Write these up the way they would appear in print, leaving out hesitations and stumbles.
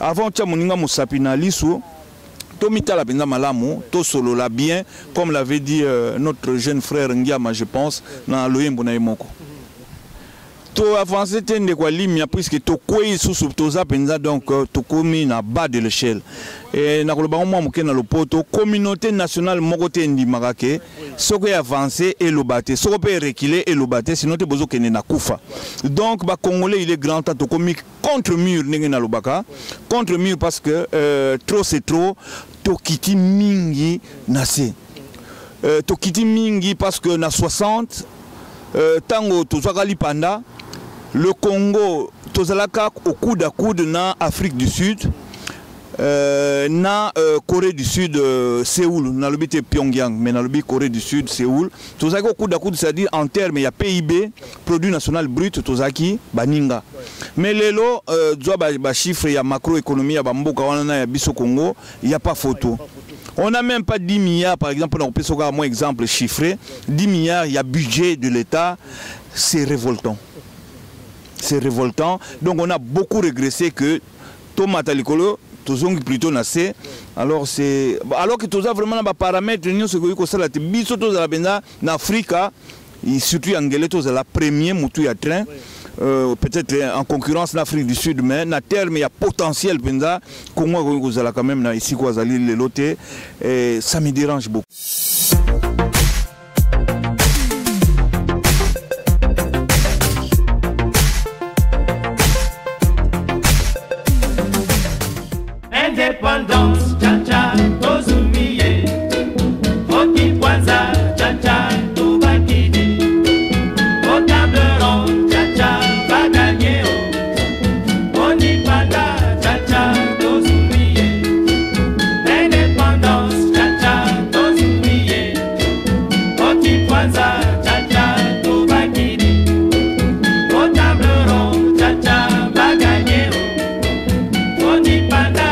avant tia moninga musapina liso tomita la penza malamu to solo la bien comme l'avait dit notre jeune frère Ngiama je pense na loyembo na yemoko to avancer tende kwa limia puisque to kwei susu toza penza donc to komi na bas de l'échelle et na koloba mo moke na lopoto communauté nationale moko te ndimaka ke soko avancer et lobate soko pe reculer et lobate sinon te bozo kene na kufa donc ba congolais il est grand temps to komi contre mur ndenge na lobaka contre mur parce que trop c'est trop to kiti mingi na se to kiti mingi parce que na 60 tango tozaka lipanda le Congo tozalaka au coude à coude na Afrique du Sud na Corée du Sud Séoul na l'obité Pyongyang mais na l'obité Corée du Sud Séoul tozalaka au coude à coude c'est-à-dire en termes il y a PIB produit national brut tozaki baninga mais lelo doit ba chiffre ya macroéconomie ya bamboka wana ya biso Congo il y a pas photo. On n'a même pas 10 milliards, par exemple, on peut avoir un exemple chiffré. 10 milliards, il y a budget de l'État, c'est révoltant. C'est révoltant. Donc on a beaucoup régressé que Thomas Talikolo, Tozong plutôt nassé. Alors que tu as vraiment des paramètres, nous sommes comme ça, la biso tous la benda en Afrique, surtout en Angola, tous la première moutou à train. Peut-être en concurrence l'Afrique du Sud, mais à terme il y a potentiel penza Congo vous allez quand même ici quoi les loter et ça me dérange beaucoup. Indépendance, tcha-tcha, tozumiye, Oti Kwanza, tcha-tcha, tubakidi, au table ronde, tcha-tcha, va gagner, on y panda, tcha-tcha, tozumiye, indépendance, tcha-tcha, tozumiye, Oti Kwanza, tcha-tcha, tubakidi, au table ronde, tcha-tcha, va gagner, on y panda.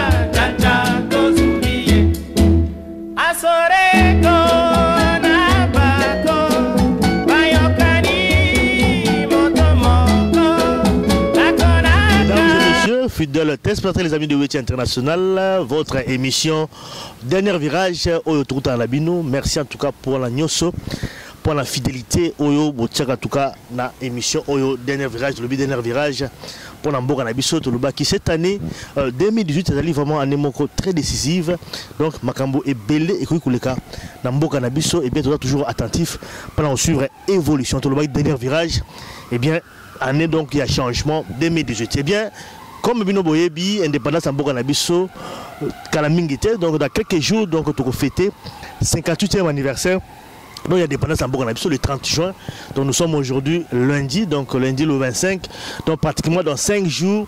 Fidèles téléspectateurs, les amis de Weti International, votre émission Dernier Virage au tout à l'abino. Merci en tout cas pour la nyoso, pour la fidélité au en tout cas na émission au Dernier Virage, le Dernier Virage pour la Mboka Nabiso qui cette année 2018 c'est vraiment un émoko très décisive. Donc Makambo est belé et Kuleka na Mboka Nabiso et bien toujours attentif pendant suivre évolution tout le Dernier Virage. Et bien année donc il y a changement 2018. Et bien comme Bino Boyebi, indépendance en Mboka Nabiso, Kalamingite, donc dans quelques jours, donc tu vas fêter 58e anniversaire. Donc il y a indépendance en Mboka Nabiso le 30 juin. Donc nous sommes aujourd'hui lundi, donc lundi le 25. Donc pratiquement dans 5 jours,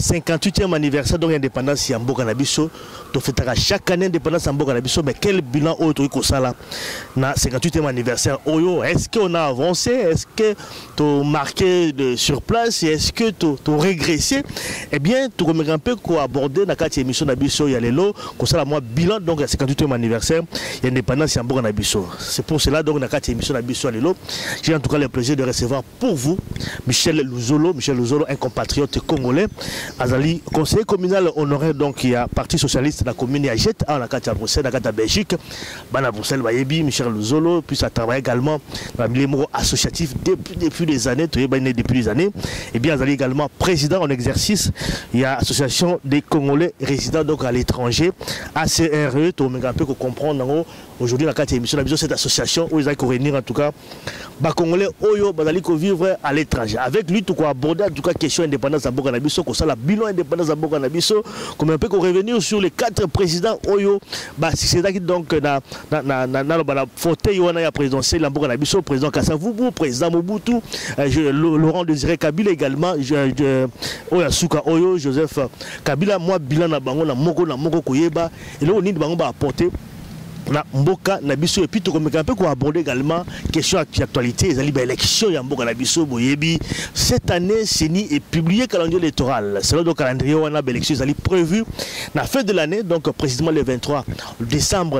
58e anniversaire donc indépendance en Mboka Nabiso. Tu fêteras chaque année indépendance en Mboka Nabiso, mais quel bilan au Toriko Sala na 58e anniversaire Oyo? Est-ce qu'on a avancé? Est-ce que tu as marqué sur place? Est-ce que tu as régressé? Eh bien, tu remets un peu quoi aborder dans la émission Nabiso, il y a les lots, comme ça, moi, bilan donc 58e anniversaire, il y a indépendance en Mboka Nabiso. C'est pour cela donc dans la émission Nabiso, j'ai en tout cas le plaisir de recevoir pour vous Michel Luzolo, un compatriote congolais, Azali, conseiller communal honoré donc il y a Parti Socialiste de la commune à Jette, à la carte à Bruxelles, à la carte à Belgique, à Bruxelles, Bayebi, Michel Luzolo, puis ça travaille également dans le milieu associatif depuis des années, depuis des années, et bien Azali également président en exercice, il y a Association des Congolais résidant donc à l'étranger, ACRE, tout le monde un peu comprendre aujourd'hui dans la carte émission Nabiso, cette association où ils allaient réunir en tout cas les Congolais Oyo Bazali vivre à l'étranger. Avec lui, tout quoi aborder en tout cas question indépendance à Mboka Nabiso, comme ça la bilan indépendance à Mboka Nabiso, comme un peu qu'on revenir sur les 4 présidents Oyo, c'est donc na fauteuil on a présidentiel à Mboka Nabiso, président Kassavubu, président Mobutu, Laurent Désiré Kabila également, Oyasuka Oyo, Joseph Kabila, moi bilan na bango na moko koyeba et là on dit bango ba apporter na Mboka Nabiso et puis tout comme un peu qu'on aborder également question d'actualité les élections ya Mboka Nabiso boyebi cette année CENI est publié calendrier électoral selon le calendrier on a élection les prévu la fin de l'année donc précisément le 23 décembre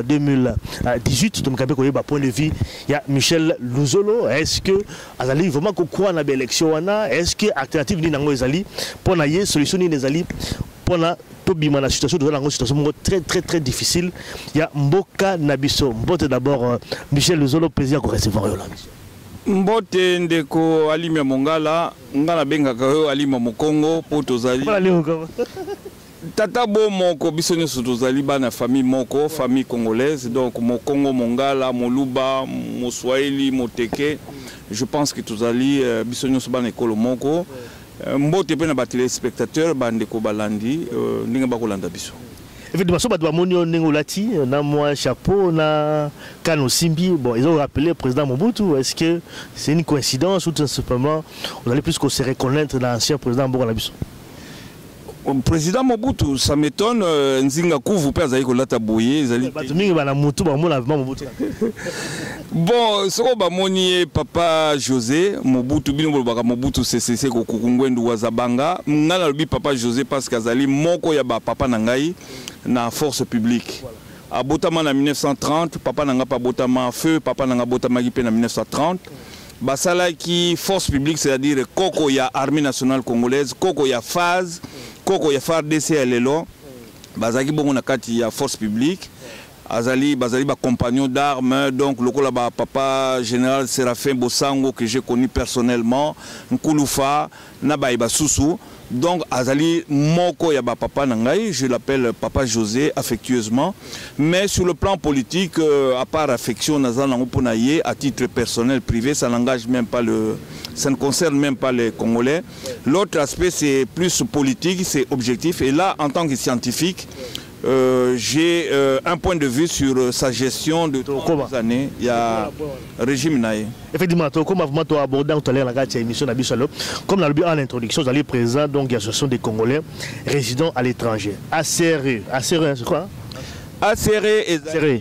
2018 donc un peu qu'on point de vue il y a Michel Luzolo est-ce que azali vraiment qu'on croit na élection on a est-ce que alternative ni nango ezali pour na solution ni ezali pour na bima la situation dans une situation très très très difficile. Il y a Mboka Nabiso. Mbote d'abord Michel Luzolo président pour recevoir là. Mbote ndeko Alima Mongala, ngala benga ka Alima Mokongo po tozali. Tata bo moko biso nyoso tozali bana famille moko, famille congolaise, donc Mokongo Mongala, Moluba, Moswahili, Moteke. Je pense que tozali biso nyoso bana ekolo moko. Mbote pe na ba téléspectateurs bandeko balandi ndinga bakolanda biso. Effectivement, si on a un chapeau, na Kano Simbi, bon, ils ont rappelé le président Mobutu. Est-ce que c'est une coïncidence ou tout simplement on allait plus qu'on se reconnaître dans l'ancien président Mboganabiso? Le président Mobutu, ça m'étonne. Nzinga Kouvu père Zaïko Lataboye. Bon, ce qu'on moni papa José Mobutu, Mobutu c'est Kokungwendu Wazabanga. Ngana lobi papa José parce qu'azali moko ya ba papa nangai na force publique. A Botama en 1930, papa nanga pas Botama feu, papa nanga Botama en 1930. Basala qui force publique, c'est-à-dire Koko ya armée nationale congolaise, Koko ya phase. Koko ya FARDC lelo bazaki bongo na kati ya force publique bazali ba compagnon d'armes, donc lokola ba papa général Séraphin Bosango que j'ai connu personnellement, Nkulufa na ba Susu, donc azali moko ya ba papa nangai, je l'appelle papa José affectueusement, mais sur le plan politique à part affection nazana ngoponaye à titre personnel privé, ça n'engage même pas ça ne concerne même pas les Congolais. L'autre aspect c'est plus politique, c'est objectif, et là en tant que scientifique j'ai un point de vue sur sa gestion de 3 années. Il y a régime naïe. Effectivement, comme vous avez abordé tout à l'heure la émission comme dans le but en introduction, vous allez présent donc l'association des Congolais résidant à l'étranger. ACRE, c'est quoi? ACRE est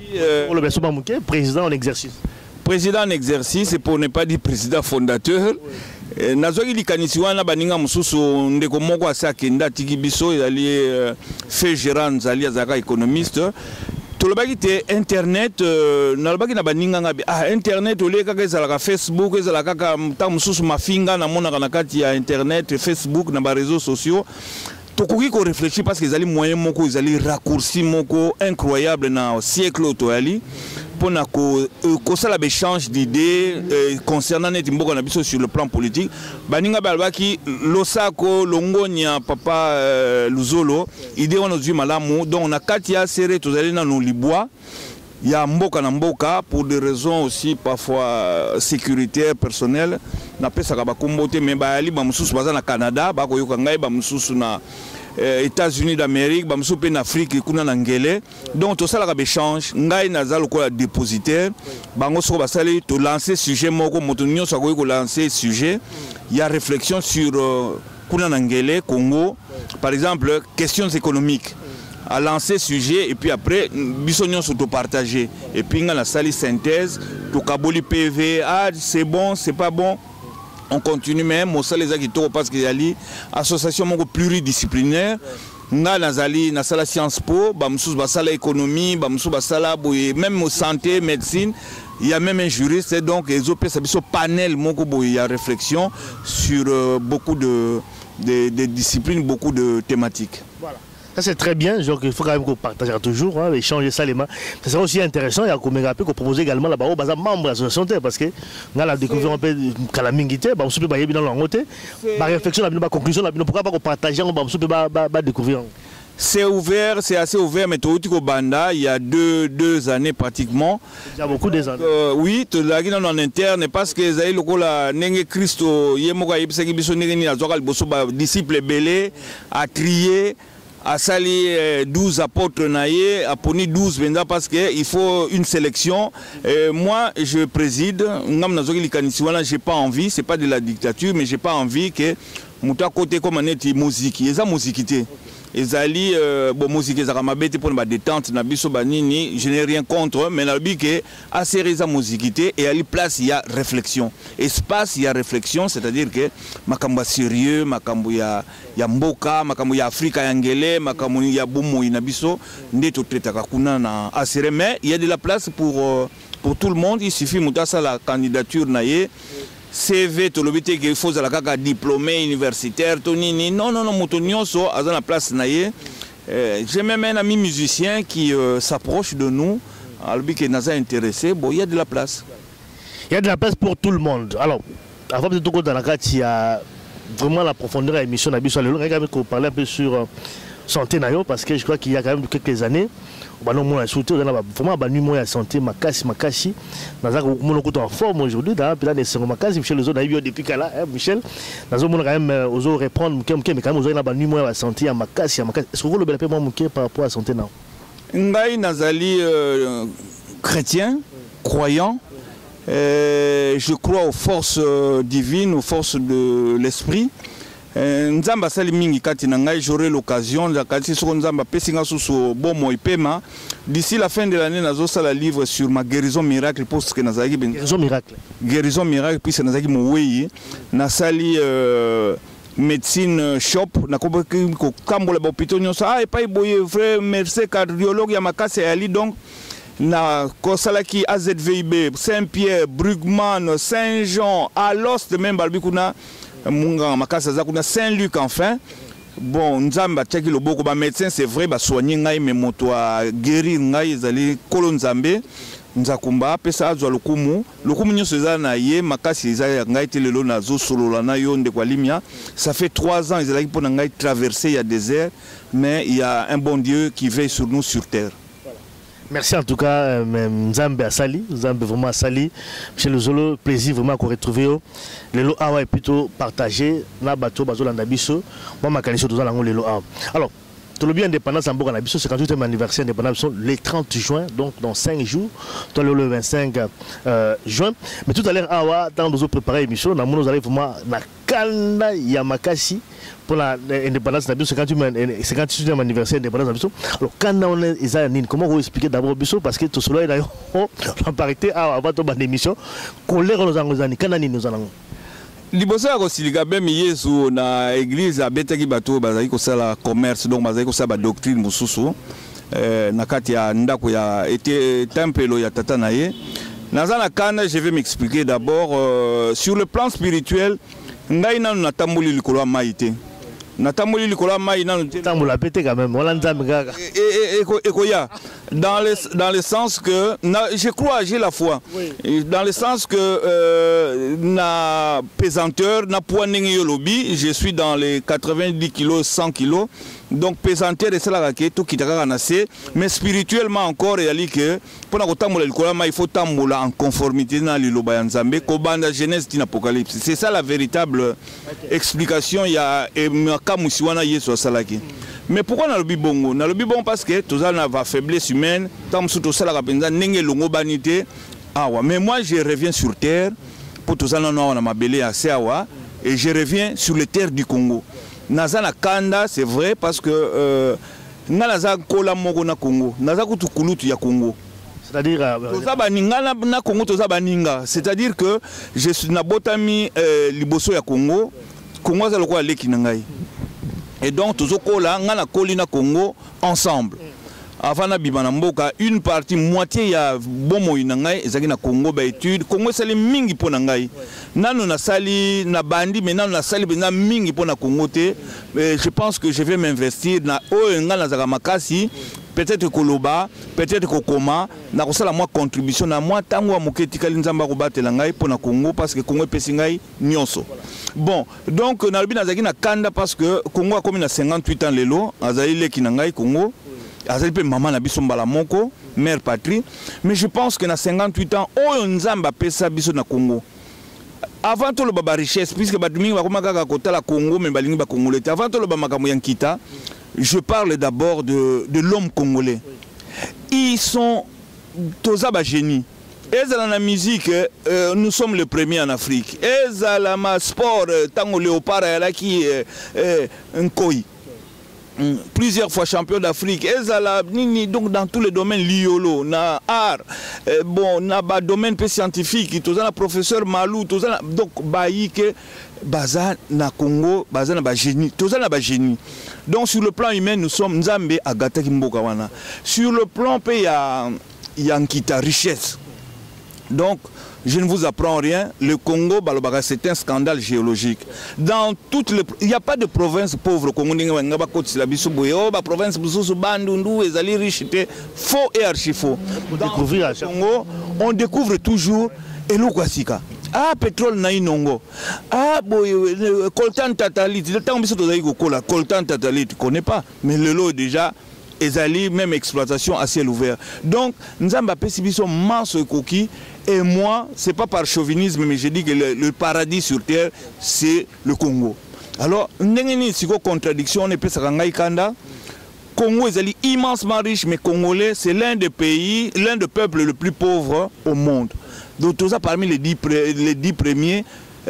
président en exercice. Président en exercice, et pour ne pas dire président fondateur. Nazoki likanisiwana baninga mususu ndeko moko asakenda tiki biso ezali fait gérant zali azaka économiste tolobaki te internet nalobaki na baninga ngabi internet oleka ezalaka Facebook ezalaka ta mususu mafinga na mona kana kati ya internet Facebook na ba réseaux sociaux tokoki ko réfléchir parce que ezali moyen moko ezali raccourci moko incroyable na siècle toyali pour que échange d'idées concernant les Timboka Nabiso sur le plan politique. Baninga Balbaki, Losako, Longonia, Papa Luzolo, idée on a dit malamu, donc on a Katia serré tous les dans Libois. Il y a Mboka Namboka pour des raisons aussi parfois sécuritaires, personnelles. Na pesa kabakumbote mais baali bamususu baza na Canada, bako yokangai bamususu na États-Unis d'Amérique, bamsusu pe na Afrique kuna na ngele. Donc tout ça la échange, ngai naza lokola dépositaire, bango soko basali to lancer sujet moko moto nyonso ko lancer sujet. Il y a réflexion sur kuna na ngele Congo, par exemple questions économiques. À lancer sujet et puis après bisognon s'auto partager et puis on a la salle synthèse to kaboli PV c'est bon c'est pas bon on continue même au salle les parce qu'il y a l'association pluridisciplinaire nga nazali na sala Sciences Po bamsous basala économie bamsous basala même au santé médecine il y a même un juriste et donc les OP ça biso panel moko boy il y a réflexion sur beaucoup de disciplines, beaucoup de thématiques. Voilà. Ça c'est très bien, donc il faut quand même qu'on partage toujours, hein, échanger ça les mains. Ça serait aussi intéressant, il y a qu'on propose également là-bas aux membres de l'association parce que on a découvert un peu de calamité, on se peut pas y aller dans leur côté. Ma réflexion, la conclusion, pourquoi pas qu'on partage, on se peut pas découvrir. C'est ouvert, c'est assez ouvert, mais au Banda, il y a deux années pratiquement. Il y a beaucoup des années. Oui, tu l'as dit en interne, parce que les gens Nenge Christo, Yemoka Yepseki Biso Nengeni Azoka Bosoba, disciples belé, à trier. À sali 12 apôtres naïe, à poni 12 venda parce qu'il faut une sélection. Moi, je préside. J'ai pas envie, c'est pas de la dictature, mais j'ai pas envie que Mouta côté comme on est musique. Il y a musique. Ezali bon musique ezaka mabete pour ma détente na biso banini, je n'ai rien contre, mais la bi que assez reza musiquité et à la place il y a réflexion. Espace il y a réflexion, c'est-à-dire que makambo sérieux, makambo ya mboka, makambo ya Afrika yangele, makambo ya bomo ina biso ndeto tretaka kuna na asere, mais il y a de la place pour tout le monde, il suffit mutasa la candidature naie CV to lobité qu'il faut la kaka diplômé universitaire tonini non moto nyonso à la place naie J'ai même un ami musicien qui s'approche de nous, qui nous a intéressés. Bon, il y a de la place. Il y a de la place pour tout le monde. Alors, avant de tout dans la carte, il y a vraiment la profondeur de l'émission. On va parler un peu sur santé parce que je crois qu'il y a quand même quelques années, on a vraiment vraiment la santé, Makashi. On a en forme aujourd'hui. Michel Ozo depuis qu'elle a Michel. On a quand même Ozo reprendre, mais quand même Ozo a la santé, Makashi. Est-ce que vous le peu par rapport à la santé? Ngai Nazali chrétien, croyant. Je crois aux forces divines, aux forces de l'esprit. Nzamba sali mingi kati na ngai, j'aurai l'occasion d'ici la fin de l'année nazo sala livre sur ma guérison miracle parce que nazaki guérison miracle puis nazaki moweyi na sali médecine shop na ko kambola ba hôpital nyonso et pas boye frère merci cardiologue ya makase ali donc na kosalaki AZVIB Saint-Pierre Brugman Saint-Jean à l'os de même balbikuna Munga makasa zakuna Saint-Luc enfin. Bon, nzamba tchaki loboko ba médecin c'est vrai ba soigner ngai mais moto a guérir ngai zali kolonzambe nzakumba pesa azwa lokumu nyoso za na ye makasi za ngai telelo na zo solola na yo nde kwa limia. Ça fait 3 ans ezalaki pona ngai traverser ya désert mais il y a un bon Dieu qui veille sur nous sur terre. Merci en tout cas, Nzambe Asali, Nzambe vraiment Asali. Michel Zolo, plaisir vraiment qu'on retrouve. Le lo awa est plutôt partagé. Na bateau, bateau l'andabiso. Moi, ma canisse, tout ça, le lo awa. Alors, tout le bien indépendance en Bourg-Anabiso, c'est 58e anniversaire d'indépendance, le 30 juin, donc dans 5 jours. Toi, le 25 juin. Mais tout à l'heure, awa, dans nous préparer l'émission, nous allons vraiment na Kanda Yamakasi. Pour l'indépendance de la 58e anniversaire de l'indépendance de la alors, quand on est comment vous expliquez d'abord Bisso parce que tout cela est d'ailleurs en parité avant de l'émission, colère nos angolani, quand nous allons. Libosa ya kosilika bemi Yesu na église abetaki bato bazali kosala commerce donc bazali kosala doctrine mususu na kati ya ndako ya été tempelo ya tata na ye. Nazana kana je vais m'expliquer d'abord sur le plan spirituel ngai nanu natamboli likolo ya maïté. Natamoli likola mai nanu tambola pété quand même wala nzambe kaka ekoya dans le sens que je crois j'ai la foi dans le sens que na pesanteur na poids ndenge yo lobi je suis dans les 90 kg 100 kg donc pesanteur et cela que tout qui t'a nassé mais spirituellement encore il y a que pour na kotambola likola mai il faut tambola en conformité na liloba ya nzambe ko banda Genèse tin Apocalypse c'est ça la véritable explication il y a mais pourquoi na lobi bongo na lobi bon parce que tout ça na va faiblesse humaine tant surtout ça la penza ndenge longo banité awa mais moi je reviens sur terre pour tout ça na ma belé à awa et je reviens sur les terres du Congo nazana kanda c'est vrai parce que naza kola moko na Congo naza kutu kulutu ya Congo c'est-à-dire c'est-à-dire que je suis na botami liboso ya Congo Congo ça le quoi leki nangai et donc tous okola ngana kolina Congo ensemble avant na bibana mboka une partie moitié ya bomo inangai ezaki na Congo ba étude Congo sali mingi pona ngai nanu na sali na bandi mais nanu na sali bena mingi pona Congo te je pense que je vais m'investir na o ngana zaka makasi peut-être koloba peut-être kokoma na kosala moi contribution na moi tango wa moketi kali nzamba ko batela ngai pona Congo parce que Congo pesi ngai nyonso. Bon, donc na lobi nazaki na kanda parce que Congo a comme na 58 ans lelo azali leki na ngai Congo azali pe maman na biso mbala moko mère patrie mais je pense que na 58 ans oyo nzamba pesa biso na Congo avant tout le baba richesse puisque badumi ba koma kaka kotala Congo mais balingi ba congolais avant tout le baba makambo yankita je parle d'abord de l'homme congolais ils sont tous à génie. Ezala la musique, nous sommes les premiers en Afrique. Ezala ma sport, tango léopard qui un koi. Plusieurs fois champion d'Afrique. Ezala nini donc dans tous les domaines liolo, na art, bon na ba domaine scientifique, tous na professeur Malou, tous na donc bayi que baza na Congo, baza na ba génie, tous na ba génie. Donc sur le plan humain nous sommes Nzambe Agata Kimboka wana. Sur le plan il y a Nkita richesse. Donc, je ne vous apprends rien. Le Congo, c'est un scandale géologique. Dans toutes les... Il n'y a pas de province pauvre. Faux et archi-faux. Dans le Congo, on découvre toujours Elokwasika. Ah, pétrole na inongo. Ah, coltan tatalite. Le temps où coltan tatalite, tu ne connais pas. Mais le lot déjà... Ezali, même exploitation à ciel ouvert. Donc, nous avons un masse coquille. Et moi, ce n'est pas par chauvinisme, mais je dis que le paradis sur terre, c'est le Congo. Alors, nous avons une contradiction. On est Kanda. Congo est immensement riche, mais Congolais, c'est l'un des pays, l'un des peuples les plus pauvres au monde. Donc, tout ça, parmi les 10 premiers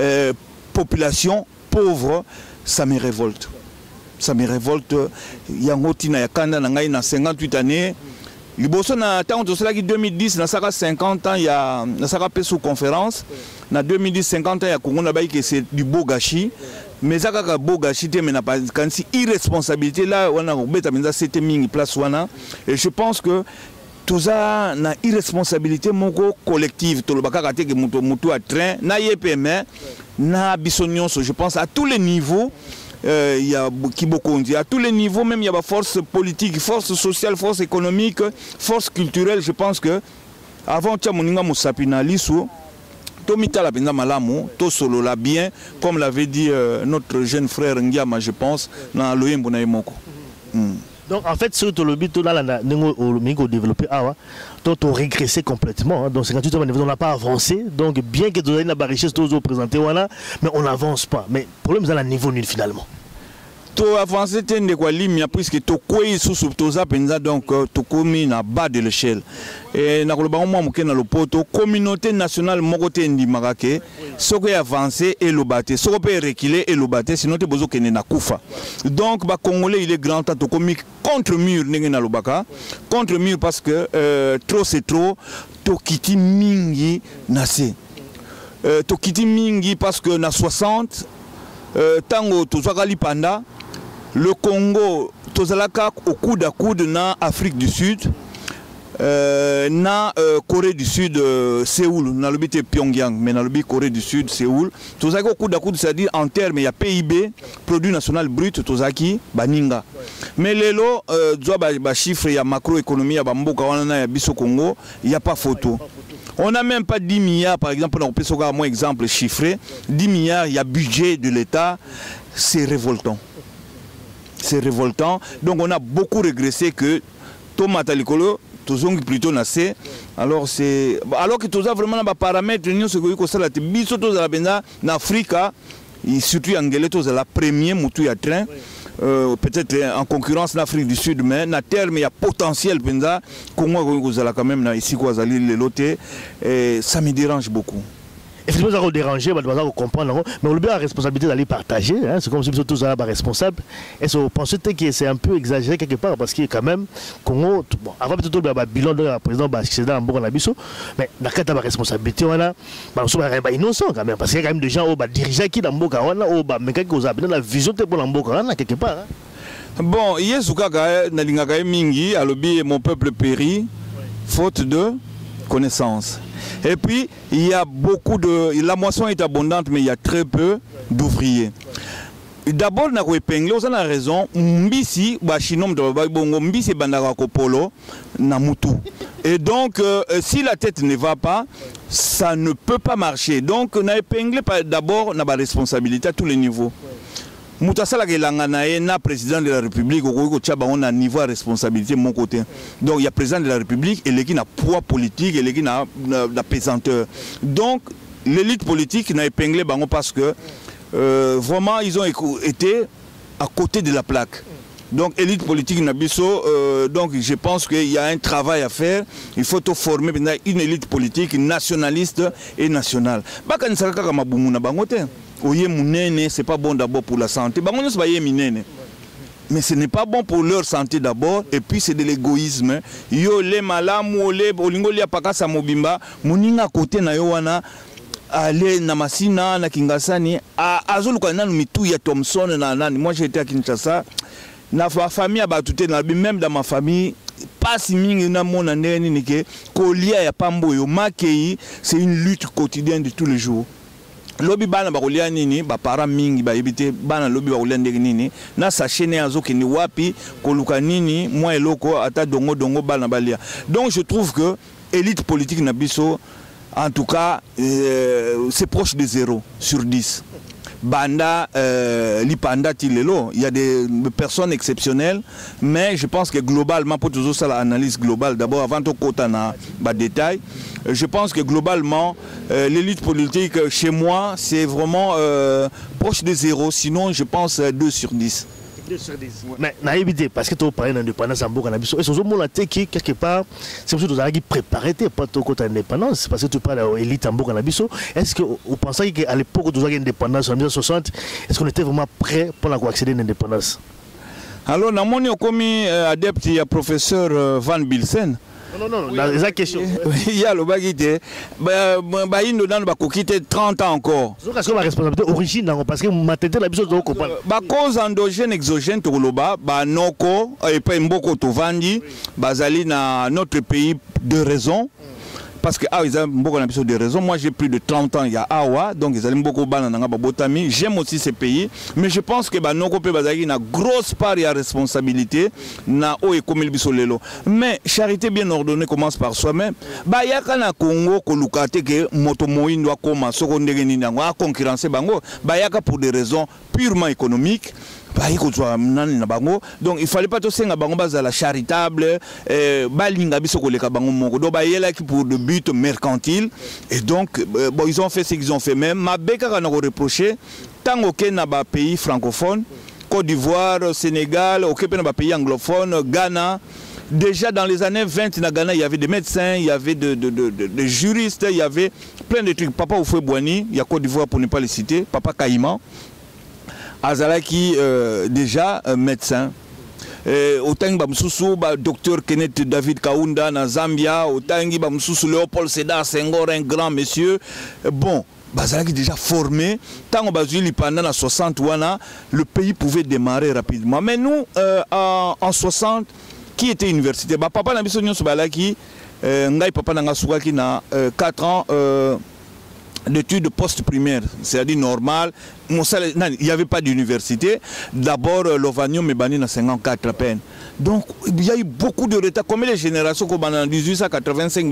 populations pauvres, ça me révolte. Ça me révolte. Yangoti na yakanda na ngai na 58 années. Liboso na tant de cela qui 2010 na saka 50 ans ya na saka pe sous conférence na 2010 50 ans ya Congo na baï que c'est du beau gâchis mais ça ka beau gâchis mais na pas quand si irresponsabilité là on a beta menza c'était mingi place wana et je pense que tout ça na irresponsabilité moko collective to le baka te que mutu à train na yepeme na bisonyon je pense à tous les niveaux. Il y a Kibokondi, à tous les niveaux, même il y a force politique, force sociale, force économique, force culturelle. Je pense que avant Tchamoninga Moussapina Lissou, Tomita la Penda Malamu, Tosolo la bien, comme l'avait dit notre jeune frère Ndiama, je pense, dans l'Oyembo Naimoko. Donc en fait, ce que le but là, nous développé, donc on régressé complètement. Donc 58 ans, on n'a pas avancé. Donc bien que nous ayons la richesse tous présentés, voilà, mais on n'avance pas. Mais le problème c'est à niveau nul finalement. To avancer tende kwa limia puisque to kwei sous toza penza donc to komi na bas de l'échelle et na koloba mo moke na lopoto communauté nationale moko te ndimaka ke soko avancer et lobaté soko peut reculer et lobaté sinon te bozo kene na kufa. Donc ba congolais il est grand temps to komi contre mur ndenge na lobaka contre mur parce que trop c'est trop to kiti mingi nase to kiti mingi parce que na 60 tango to zwakali panda le Congo, tozalaka au coude à coude na Afrique du Sud, na Corée du Sud, Séoul, na l'obité Pyongyang, mais na l'obité Corée du Sud, Séoul. Tozalaka au coude à coude, c'est-à-dire en termes, il y a PIB, produit national brut, tozaki, baninga. Mais les lots, chiffres, il y a macroéconomie, il y a bamboka, il y a biso Congo, il n'y a pas photo. On n'a même pas 10 milliards, par exemple, on peut se faire un exemple chiffré, 10 milliards, il y a budget de l'État, c'est révoltant. C'est révoltant. Donc on a beaucoup régressé que Thomas Talikolo, Tozong plutôt nassé. Alors c'est. Alors que Toza vraiment des paramètres, nous ce que ça la biso Toza la en Afrique, surtout en Anglais, Toza la première moutou à train. Peut-être en concurrence en Afrique du Sud, mais à terme il y a potentiel. Congo quand même ici quoi les lotés et ça me dérange beaucoup. Effectivement, ça va déranger, ça va comprendre, mais on a la responsabilité d'aller partager. Hein, c'est comme si tous les responsables. Et vous pensez que c'est un peu exagéré quelque part parce que quand même, Congo, bon, avant peut-être le bilan de la présidente Bachida en Bourg-en-Abisso, mais dans le cas de la responsabilité, on a innocent quand même parce qu'il y a quand même des gens qui dirigent qui dans le Bourg-en-Abisso, mais qui ont la vision pour le Bourg-en-Abisso quelque part. Bon, hier, mingi, mon peuple périt, faute de connaissance. Et puis, il y a beaucoup de... La moisson est abondante, mais il y a très peu d'ouvriers. D'abord, on a épinglé, on a raison, Mbisi, Mbisi Bandara Kopolo, Namutu. Et donc, si la tête ne va pas, ça ne peut pas marcher. Donc, on a épinglé d'abord, on a la responsabilité à tous les niveaux. Moutasala na président de la République, on a un niveau de responsabilité de mon côté. Donc il y a président de la République et qui a poids politique et qui a la pesanteur. Donc l'élite politique n'a épinglé parce que vraiment ils ont été à côté de la plaque. Donc élite politique Nabiso, donc je pense qu'il y a un travail à faire. Il faut former une élite politique nationaliste et nationale. Oye mounene, c'est pas bon d'abord pour la santé. Mais ce n'est pas bon pour leur santé d'abord. Et puis c'est de l'égoïsme. Yo le malamu ole olingo lia pakasa mobimba muninga côté na yo wana ale na masina na kingasani azulu kwa nanu mitu ya Thomson na nani. Moi j'étais à Kinshasa. Na famille a battuté même dans ma famille passe mingi na mona ndeni nike kolia ya pamboyo makei, c'est une lutte quotidienne de tous les jours. Lobi bana bakolia nini ba para mingi ba ebite bana lobi bakolia ndenge nini na sachene azoki ni wapi koluka nini moi eloko ata dongo bana balia. Donc je trouve que élite politique na biso en tout cas c'est proche de 0 sur 10. Banda Lipanda Tilelo, il y a des personnes exceptionnelles, mais je pense que globalement, pour toujours ça l'analyse globale, d'abord avant tout Kotana, détail, je pense que globalement, l'élite politique chez moi, c'est vraiment proche de 0, sinon je pense 2 sur 10. 2 sur 10. Mais naïvité, parce que tu parles d'indépendance en Bourg, et ce moment là, quelque part, c'est pour ça que tu as préparé pas ton côté indépendance, parce que tu parles d'élite en Bourg, est-ce que vous pensez qu'à l'époque où tu as l'indépendance en 1960, est-ce qu'on était vraiment prêt pour accéder à l'indépendance? Alors, dans mon commis adepte, il y a professeur Van Bilsen. Non, c'est la question. Il y a le bagité. Il y a 30 ans encore. C'est la responsabilité origine, parce que maintenant, la chose de comprendre. Cause endogène, exogène, Noko, et pas Mboko Tovandi, Bazali, dans notre pays, de raisons. Parce que ils ont beaucoup de raisons. Moi j'ai plus de 30 ans il y a Awa, donc ils ont beaucoup de botami. J'aime aussi ces pays, mais je pense que Noko pe bazaki na grosse part de responsabilité na o et comme le bisolelo. Mais charité bien ordonnée commence par soi-même. Bayaka na Congo kolukate que motomoyi doit koma secondaire ni nango a concurrencer bango. Bayaka pour des raisons purement économiques. Donc il fallait pas tout ça la charitable balinga biso koleka bango moko do bayela qui pour de but mercantile et donc bon ils ont fait ce qu'ils ont fait même ma beka kana ko reprocher tant aucun na ba pays francophone Côte d'Ivoire, Sénégal, aucun na ba pays anglophone, Ghana. Déjà dans les années 20 na Ghana, il y avait des médecins, il y avait des juristes, il y avait plein de trucs. Papa Oufoué Boigny, il y a Côte d'Ivoire pour ne pas les citer, Papa Caïman Azalaki déjà médecin. Autant que docteur Kenneth David Kaunda na Zambia, autant que Léopold Sédar Senghor, un grand monsieur. Bon, Bazalaki déjà formé. Tant que pendant 60 ans, le pays pouvait démarrer rapidement. Mais nous, en 60, qui était université? Papa n'a pas Balaki, papa n'a 4 ans. D'études post-primaires, c'est-à-dire normal. Il n'y avait pas d'université. D'abord, l'Ovanium est banni en 54 à peine. Donc, il y a eu beaucoup de retard. Comme les générations comme en 1885,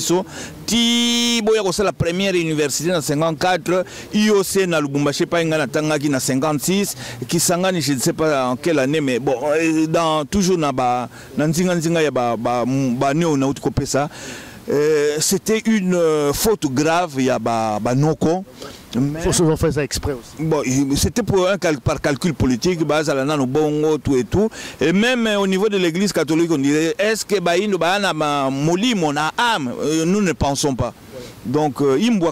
c'est la première université en 54, IOC na Lubumbashi na Tangaki na 56, Kisangani, je ne sais pas en quelle année, mais bon, toujours na Nzinga ya ba néo na ça. C'était une faute grave, il y a Noko. Ils ont fait ça exprès aussi. Bon, c'était par calcul politique, bongo, tout et tout. Et même au niveau de l'église catholique, on dirait est-ce que nous ne pensons pas. Donc,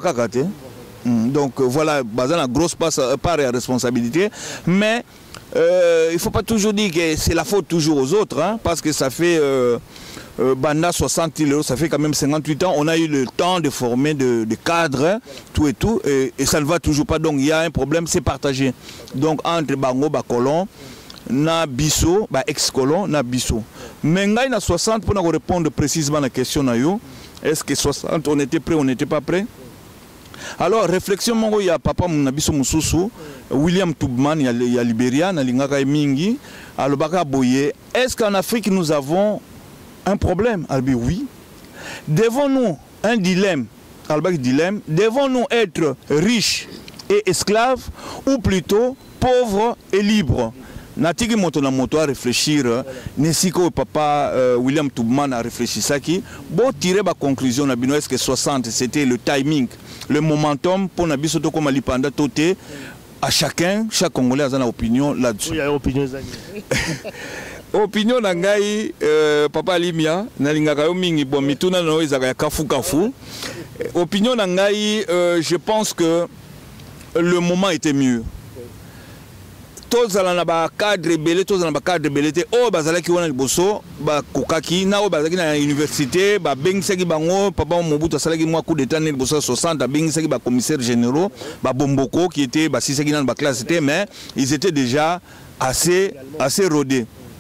donc voilà, la grosse part de responsabilité. Mais il ne faut pas toujours dire que c'est la faute toujours aux autres, hein, parce que ça fait Banda 60 kilos, ça fait quand même 58 ans. On a eu le temps de former des cadres, tout et tout, et ça ne va toujours pas. Donc il y a un problème, c'est partagé. Donc entre Bango, Colon, na Bisso, ex-colon, na Bisso. Mais il y a 60 pour nous répondre précisément à la question. Est-ce que 60, on était prêt, on n'était pas prêt? Alors, réflexion, il y a papa Mounabiso Moussoussou, William Toubman, il y a Libéria, il y a Mingi, Alobaka Boye. Est-ce qu'en Afrique, nous avons un problème? Albi, oui. Devons-nous un dilemme? Devons-nous être riches et esclaves ou plutôt pauvres et libres? Natiki Motona Moto à réfléchir, Nesiko papa William Toubman a réfléchi ça qui, bon tirer ma conclusion, est-ce que 60 c'était le timing, le momentum pour Nabiso comme Alipanda Toté, à chaque Congolais a une opinion là-dessus. Il y a une opinion. Opinion nangai papa Limia, nalingaka yo mingi bon mituna no ezaka kafu kafu. Opinion nangai, je pense que le moment était mieux. Tous na ba cadre belé, tous na ba cadre belé te o bazala ki wana liboso ba kokaki na o bazaki na université ba bengisaki bango papa Mobutu asalaki mwa coup d'état ne liboso 60 bengisaki ba commissaires généraux ba Bomboko qui était ba sisaki na ba classe mais ils étaient déjà assez rodés.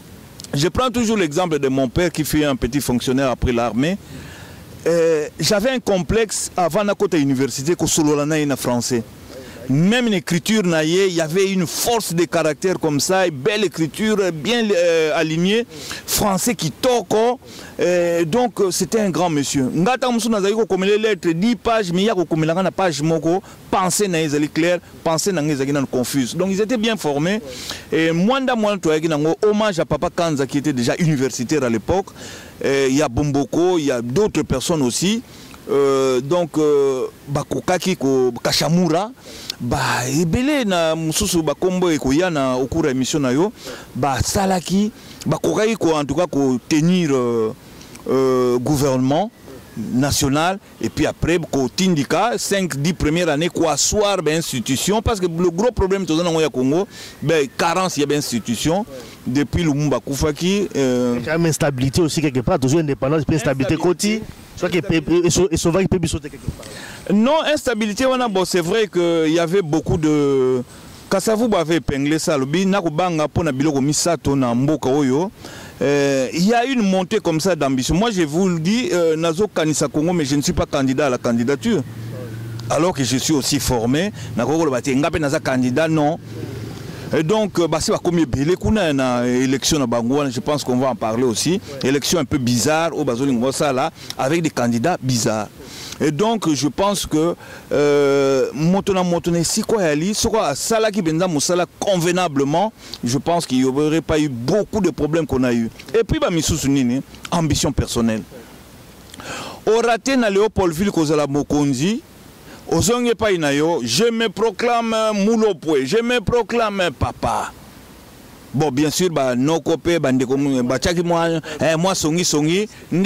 Je prends toujours l'exemple de mon père qui fut un petit fonctionnaire après l'armée. J'avais un complexe avant la côte à l'université que Sololana en français. Même l'écriture, il y avait une force de caractère comme ça, une belle écriture, bien alignée, français qui toque. Donc c'était un grand monsieur. Ngata Moussou n'a comme les lettres 10 pages, mais il y a comme la page moko, penser n'a pas clair, penser n'a pas confus. Donc ils étaient bien formés. Et moi, hommage à Papa Kanza qui était déjà universitaire à l'époque. Il y a Bomboko, il y a d'autres personnes aussi. Donc Bakokaki Kachamura ebele na mususu bakombo ekoyana au cours de l'émission na yo salaki bakokaki en tout cas ko tenir gouvernement national et puis après ko tindika 5-10 premières années ko asseoir ben institution parce que le gros problème tout dans le Congo carence il y a ben institution depuis Lumumba Koufaki quand même instabilité aussi quelque part toujours indépendance puis instabilité côté soit que sauvage peut sauter quelque part. Non, instabilité, c'est vrai qu'il y avait beaucoup de... Kasavubu avait épinglé ça, il y a une montée comme ça d'ambition. Moi, je vous le dis, Nazo Kanisa Congo, mais je ne suis pas candidat à la candidature. Alors que je suis aussi formé, candidat, non. Et donc, élection je pense qu'on va en parler aussi. Élection un peu bizarre, avec des candidats bizarres. Et donc, je pense que si convenablement, je pense qu'il n'y aurait pas eu beaucoup de problèmes qu'on a eu. Et puis, ambition personnelle. Au raté na Léopoldville Kozala Mokonzi, je me proclame Moulopoué, je me proclame papa. Bon, bien sûr, nos copains, moi songi,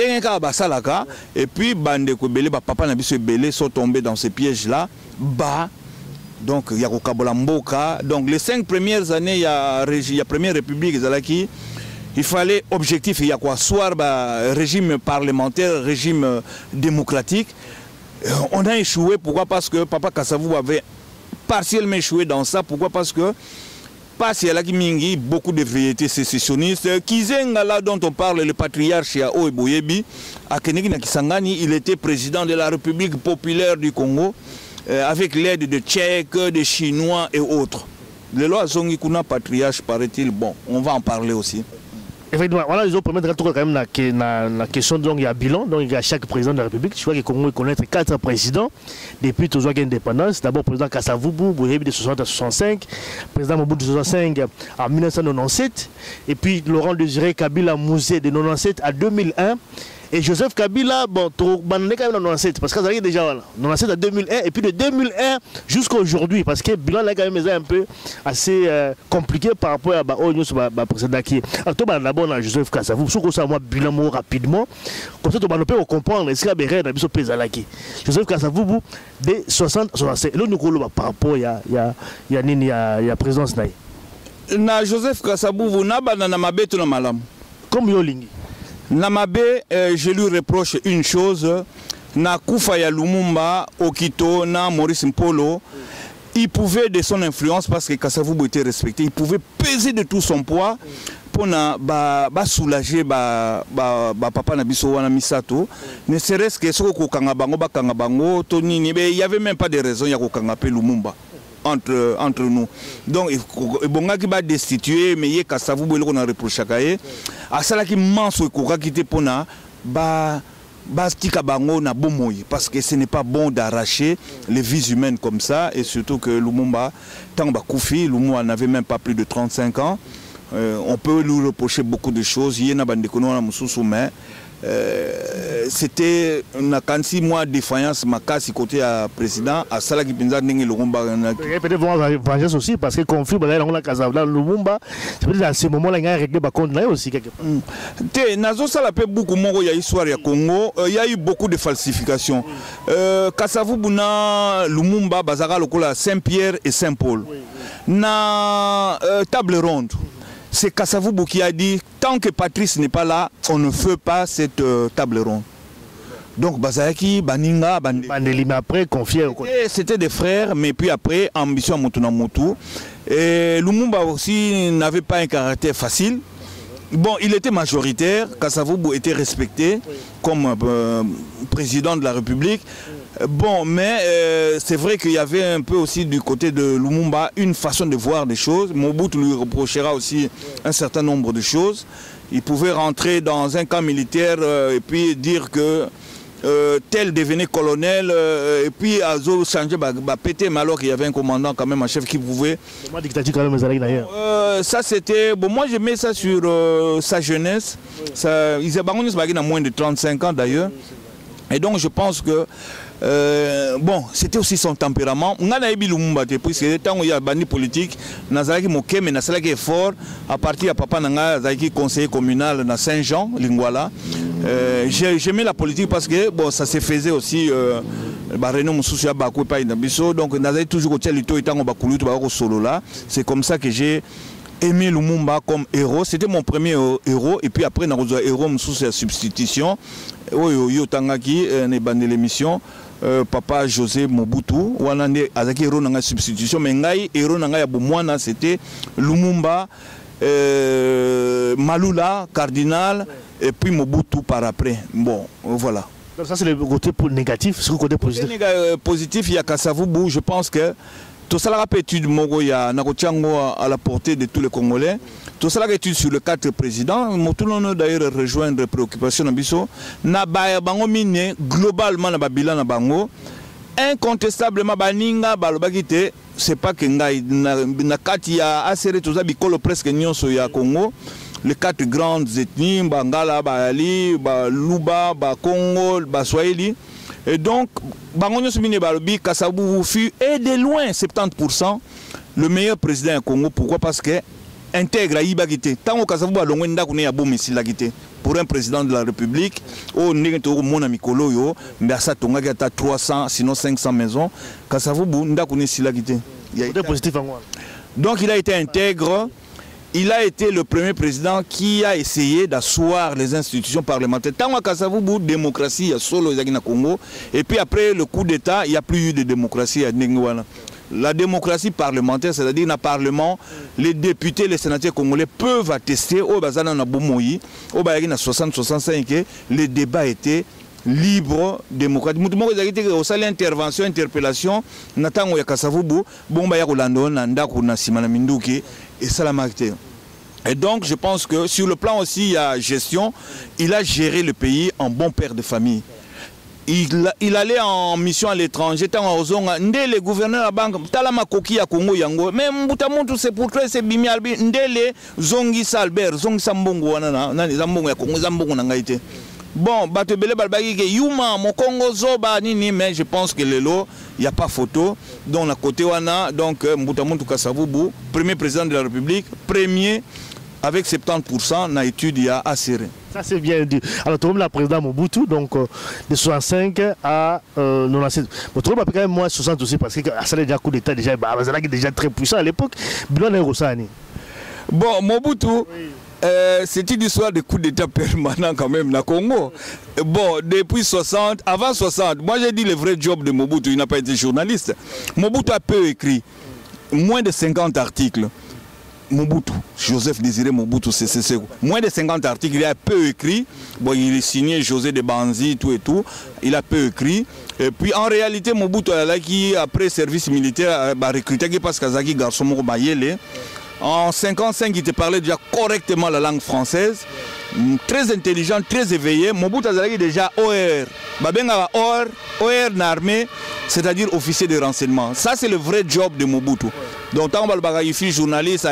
et puis papa sont tombés dans ces pièges-là. Donc, il y a Kabolamboka. Donc, les 5 premières années, il y a la Première République, il fallait objectif, il y a quoi, soit régime parlementaire, régime démocratique. On a échoué, pourquoi? Parce que Papa Kasavubu avait partiellement échoué dans ça. Pourquoi? Parce que beaucoup de vérités sécessionnistes. Kizengala dont on parle, le patriarche à Oeboyebi, à Kenegi Nakisangani, il était président de la République populaire du Congo, avec l'aide de Tchèques, de Chinois et autres. Le loi Zongi Kuna patriarche, paraît-il, bon, on va en parler aussi. Effectivement, voilà, ils ont permis de rentrer quand même la question, donc il y a bilan, donc il y a chaque président de la République. Je crois que le Congo connaît 4 présidents depuis toujours l'indépendance. D'abord, président Kasavubu, Boyebi de 60 à 65, président Mobutu de 65 en 1997, et puis Laurent Désiré Kabila Mouzé de 97 à 2001. Et Joseph Kabila, bon, quand même 97, parce qu'il y a déjà 97 à 2001, et puis de 2001 jusqu'à aujourd'hui, parce que le bilan est quand même un peu assez compliqué par rapport à la précédent qui est. Alors, d'abord, Joseph Kasavubu, si on a un bilan rapidement, comme ça, on peut comprendre ce qu'il y a derrière Joseph Kasavubu, de 60 à 67. Là, nous avons par rapport à la présence. Na Joseph Kasavubu, na mabeto na malam. Comme Yolingi. Namabe, je lui reproche une chose, na Koufa ya Lumumba, Okito, na Maurice Mpolo, il pouvait de son influence, parce que Kasavubu était respecté, il pouvait peser de tout son poids pour soulager papa Nabiso wana Misato, ne serait-ce que ce Kangabango, Tony, il n'y avait même pas de raison ya Kangape Lumumba. Entre nous. Donc, il va destituer, mais il y a Kasavubu qui a reproché à ça qui manque parce que ce n'est pas bon d'arracher les vies humaines comme ça, et surtout que Lumumba, tant Koufi, Lumumba n'avait même pas plus de 35 ans. On peut lui reprocher beaucoup de choses. Il y a c'était une 46 mois de défaillance makasi côté à président à Sala qui pensa n'engue Lumumba. Peut-être vengeance aussi parce que conflit dans la casa dans Lumumba. C'est peut-être à ce moment-là il y a réglé par contre là aussi quelque part. Nazo Sala peut beaucoup moins il y a histoire ya Congo. Il y a eu beaucoup de falsifications. Kasavubu na Lumumba bazaka lokola Saint-Pierre et Saint-Paul. Na table ronde. C'est Kasavubu qui a dit, tant que Patrice n'est pas là, on ne fait pas cette table ronde. Donc Bazaki, Baninga, Bandeli, mais après, confié. C'était des frères, mais puis après, ambition Moutouna Moutou. Et Lumumba aussi n'avait pas un caractère facile. Bon, il était majoritaire, Kasavubu était respecté comme président de la République. Bon, mais c'est vrai qu'il y avait un peu aussi du côté de Lumumba une façon de voir des choses. Mobutu lui reprochera aussi un certain nombre de choses. Il pouvait rentrer dans un camp militaire et puis dire que tel devenait colonel et puis Azo changer, péter, mais alors qu'il y avait un commandant quand même, un chef qui pouvait... ça c'était... Bon, moi je mets ça sur sa jeunesse. Ils avaient moins de 35 ans d'ailleurs. Et donc je pense que bon, c'était aussi son tempérament. On a eu Lumumba puisque tant qu'il y a bandi politique, Nazaraki Moké, mais Nazaraki est fort. À partir de papa Nanga, Nazaraki conseiller communal dans Saint-Jean, Lingwala. J'aimais la politique parce que bon, ça se faisait aussi. Donc Nazaraki toujours solo là. C'est comme ça que j'ai aimé Lumumba comme héros. C'était mon premier héros. Et puis après, on a héros sous sa substitution. Yotangaki, l'émission. Papa José Mobutu, Wanande Azaki héros dans substitution, mais ngai héros dans ya bomwana c'était Lumumba, Malula, Cardinal et puis Mobutu par après. Bon, voilà. Donc ça c'est le côté négatif, c'est le côté positif. Le positif, il y a Kasavubu, je pense que tout ça la étude Mogoya Nakochango à la portée de tous les Congolais. Tout ça la étude sur le 4 présidents. Moutoulono d'ailleurs rejoindre les préoccupations d'Abisso. Nabaya bango mine globalement na babila na bango. Incontestablement baninga balobakite c'est pas que ngai na kati ya asere toza bikolo presque nyonso ya Congo. Les 4 grandes ethnies, Bangala, Baali, Luba, Congo, Swahili. Et donc, Bangonyo Sumine Balobi, Kasavubu fut, et de loin, 70%, le meilleur président du Congo. Pourquoi? Parce que intègre à Ibagité. Tant que Kasavubu a l'ongwen d'Akouné Abou Messilagité. Pour un président de la République, au Negento Monamikolo, yo, mais à ça, Tonga a 300, sinon 500 maisons. Kasavubu Ndakouné Silagité. Donc, il a été intègre. Il a été le premier président qui a essayé d'asseoir les institutions parlementaires. Tant que Kasavubu, démocratie, il y a solo au Congo. Et puis après le coup d'État, il n'y a plus eu de démocratie à Ningwana. La démocratie parlementaire, c'est-à-dire dans le Parlement, les députés, les sénateurs congolais peuvent attester au Bazana Nabomoyi, au Bayagina 60-65, les débats étaient libres, démocratiques. Au salle intervention, interpellation, Natango Yakasavubu, Bomba Yakolando, Nandaku Nasimana Minduki, et Salamakte. Et donc, je pense que sur le plan aussi, il y a gestion, il a géré le pays en bon père de famille. Il allait en mission à l'étranger, les gouverneurs de la banque, Talama Koki à Congo Yango, mais Mbutamuntu c'est pour toi, c'est Bimi Albi, Ndele, Zongi Salbert, Zongi Sambongo, Zambongo ya Congo, Zambongo Nangaïté. Bon, Batebele Balbagi, Yuma, Mokongo Zoba, Nini, mais je pense que Lelo, il n'y a pas photo. Donc, à côté, on a donc Mbutamuntu Kasavubu, premier président de la République, premier avec 70% dans l'étude, il y a Asséré. Ça c'est bien dit. Alors, tu as le président Mobutu, donc de 65 à 97. Mais tu as quand même moins 60 aussi parce que ça a déjà coup d'État, déjà très puissant à l'époque. Bon, Mobutu. Oui. C'est une histoire de coup d'État permanent quand même, dans Congo. Bon, depuis 60, avant 60, moi j'ai dit le vrai job de Mobutu, il n'a pas été journaliste. Mobutu a peu écrit, moins de 50 articles. Mobutu, Joseph Désiré Mobutu, c'est moins de 50 articles, il a peu écrit. Bon, il est signé José de Banzi, tout et tout, il a peu écrit. Et puis en réalité, Mobutu, qui après service militaire, a recruté parce qu'Azaki garçon Bayele. En 55, il te parlait déjà correctement la langue française, très intelligent, très éveillé. Mobutu a déjà OR. Babenga OR l'armée, c'est-à-dire officier de renseignement. Ça, c'est le vrai job de Mobutu. Donc, tant que je suis journaliste,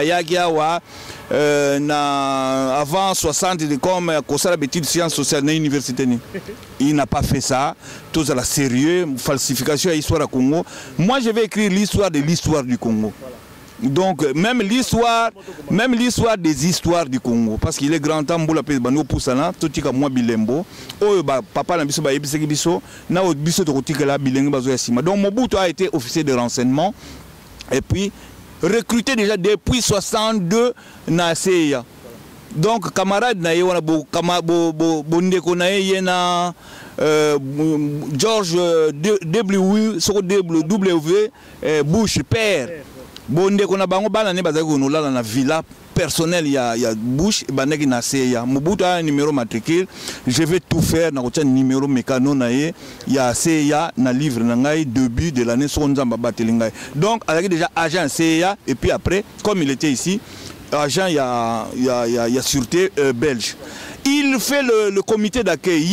avant 60, comme Kossala Bétide Sciences sociales dans l'université. Il n'a pas fait ça. Tout ça, sérieux, falsification à l'histoire du Congo. Moi, je vais écrire l'histoire de l'histoire du Congo. Donc, même l'histoire des histoires du Congo, parce qu'il est grand temps pour la paix de Poussana, tout comme moi Bilembo, papa n'a pas été biso, n'a pas été bilingue. Donc, Mobutu a été officier de renseignement, et puis recruté déjà depuis 62 na CIA. Donc, camarade na yewana bondeko na yena George W. Bush père. Bonde kona bango bana ne bazaki konolala na villa personnel, il y a Bush, et Banegi na CEA. Mobutu a un numéro matricule, je vais tout faire, na un numéro mécano nae, il y a CEA, na livre nangai, début de l'année, donc, il y a déjà agent CEA, et puis après, comme il était ici, agent, il y a sûreté belge. Il fait le comité d'accueil.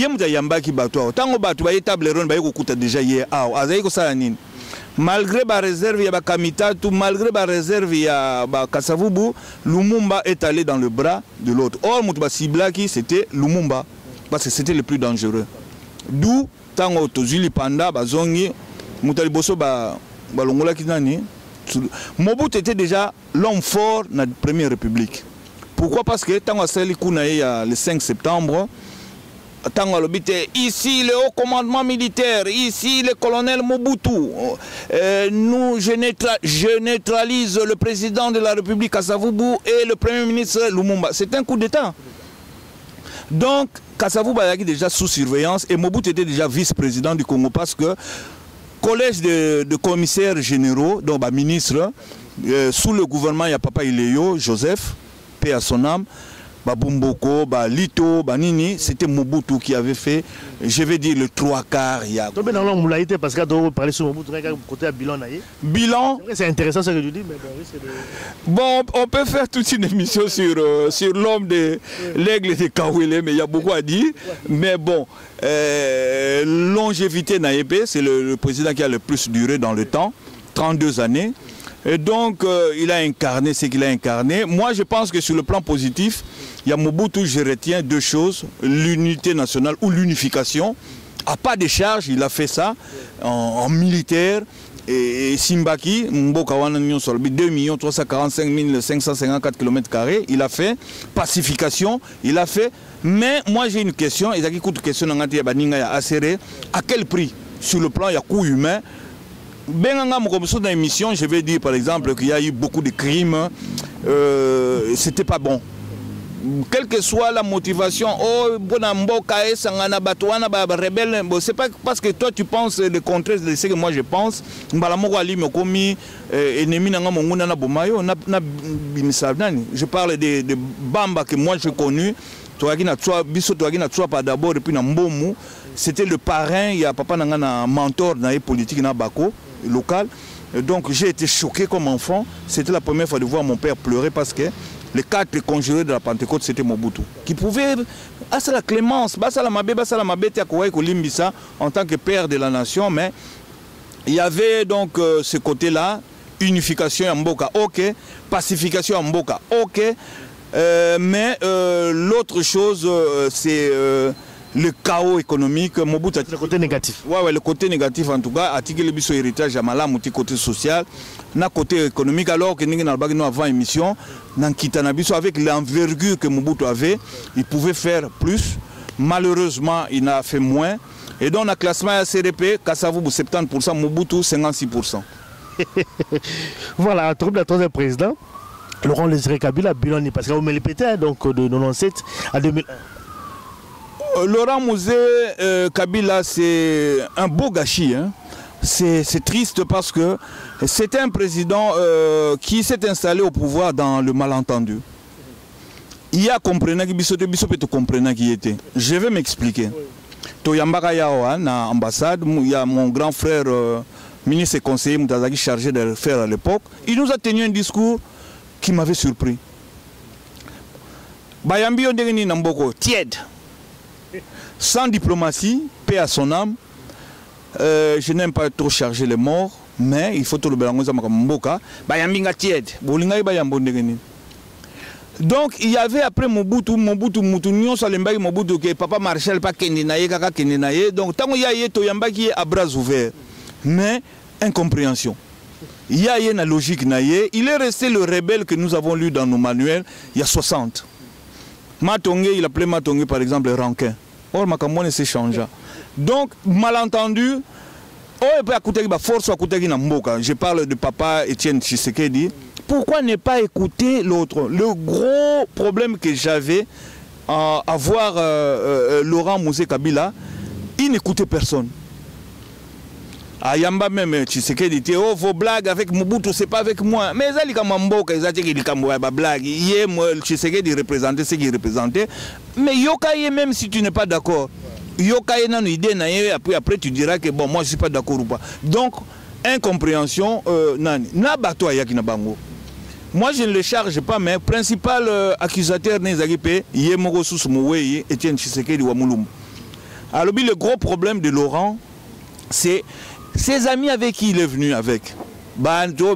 Malgré la réserve, il y a Kamita, malgré la réserve, il y a Kasavubu, Lumumba est allé dans le bras de l'autre. Or, Moutba Siblaki, c'était Lumumba, parce que c'était le plus dangereux. D'où, Tango Tozuli Panda, Bazongi, Moutaliboso, Balongola Kinani, Mobutu était déjà l'homme fort de la Première République. Pourquoi? Parce que Tango Sali Kounaï, le 5 septembre, ici le haut commandement militaire, ici le colonel Mobutu, je neutralise le président de la République Kasavubu et le premier ministre Lumumba. C'est un coup d'État. Donc Kasavubu a déjà sous surveillance et Mobutu était déjà vice-président du Congo parce que collège de commissaires généraux, donc ministres, sous le gouvernement il y a Papa Ileyo, Joseph, paix à son âme, Bumboko, Lito, Nini, c'était Mobutu qui avait fait, je vais dire, le 3/4. Parce que vous parlez sur Mobutu, côté à bilan. Bilan. C'est intéressant ce que tu dis, mais bon, on peut faire toute une émission sur l'homme de l'aigle de Kawele, mais il y a beaucoup à dire. Mais bon, longévité Naïpe, c'est le président qui a le plus duré dans le temps, 32 années. Et donc, il a incarné ce qu'il a incarné. Moi, je pense que sur le plan positif, il y a Mobutu, je retiens deux choses. L'unité nationale ou l'unification. À pas de charge, il a fait ça en militaire. Et Simbaki, Mbokawana Nyon Solbi, 2 345 554 km². Il a fait pacification, il a fait. Mais moi, j'ai une question. À quel prix? Sur le plan, il y a coût humain. Dans l'émission, je vais dire par exemple qu'il y a eu beaucoup de crimes, c'était pas bon. Quelle que soit la motivation, c'est pas parce que toi tu penses le contraire de ce que moi je pense. Je parle de Bamba que moi j'ai connu. C'était le parrain, il y a papa un mentor dans les politiques local. Donc j'ai été choqué comme enfant. C'était la première fois de voir mon père pleurer parce que les 4 conjurés de la Pentecôte, c'était Mobutu. Qui pouvait, c'est la clémence, en tant que père de la nation, mais il y avait donc ce côté-là, unification en Mboka, ok, pacification en Mboka, ok, mais l'autre chose, c'est le chaos économique. Mobutu, le côté négatif. Ouais, le côté négatif en tout cas, article le biso héritage à Malam, côté social, na côté économique, alors que nous avons avant émission, avec l'envergure que Mobutu avait, il pouvait faire plus. Malheureusement, il n'a fait moins. Et donc, dans le classement à CDP, Kasavubu 70%, Mobutu 56%. Voilà, trouble la troisième président. Laurent Désiré Kabila, bilan, parce que vous me le pétez, donc de 97 à 2001. Laurent Mouzé Kabila, c'est un beau gâchis. Hein. C'est triste parce que c'était un président qui s'est installé au pouvoir dans le malentendu. Il y a compris qui était. Je vais m'expliquer. Toyambaka Yaoa, na ambassade, il y a mon grand frère, ministre et conseiller Moutazaki, chargé de le faire à l'époque. Il nous a tenu un discours qui m'avait surpris. Bayambi Ondegeni Namboko, tiède. Sans diplomatie, paix à son âme. Je n'aime pas trop charger les morts, mais il faut tout le balancer à Mboka. Bayambinga tiède. Bolinga Bayambo Ondegeni. Donc il y avait après Mobutu, que papa Marshall pas Kendenaye, kaka Kendenaye. Donc tant qu'il y a Toyamba qui est à bras ouverts, mais incompréhension. Il y a une logique naïe. Il est resté le rebelle que nous avons lu dans nos manuels il y a 60. Matongé, il appelait Matongé par exemple Rankin. Or Makamone s'est changé. Donc malentendu. Je parle de papa Étienne Tshisekedi. Pourquoi ne pas écouter l'autre? Le gros problème que j'avais à voir Laurent Mouzé Kabila, il n'écoutait personne. Ayamba même, tu sais qu'il dit, oh, vos blagues avec Mobutu, c'est pas avec moi. Mais ça, il y a des blagues. Tu sais qu'il représentait ce qu'il représentait. Mais Yokaye, même si tu n'es pas d'accord, Yokaye n'a une idée, après tu diras que bon, moi je suis pas d'accord ou pas. Donc, incompréhension, moi je ne le charge pas, mais principal accusateur Nezagipé, Yemoro Sousmoué, Etienne Tshisekedi Wamulum. Alors, le gros problème de Laurent, c'est ses amis avec qui il est venu avec. Bon,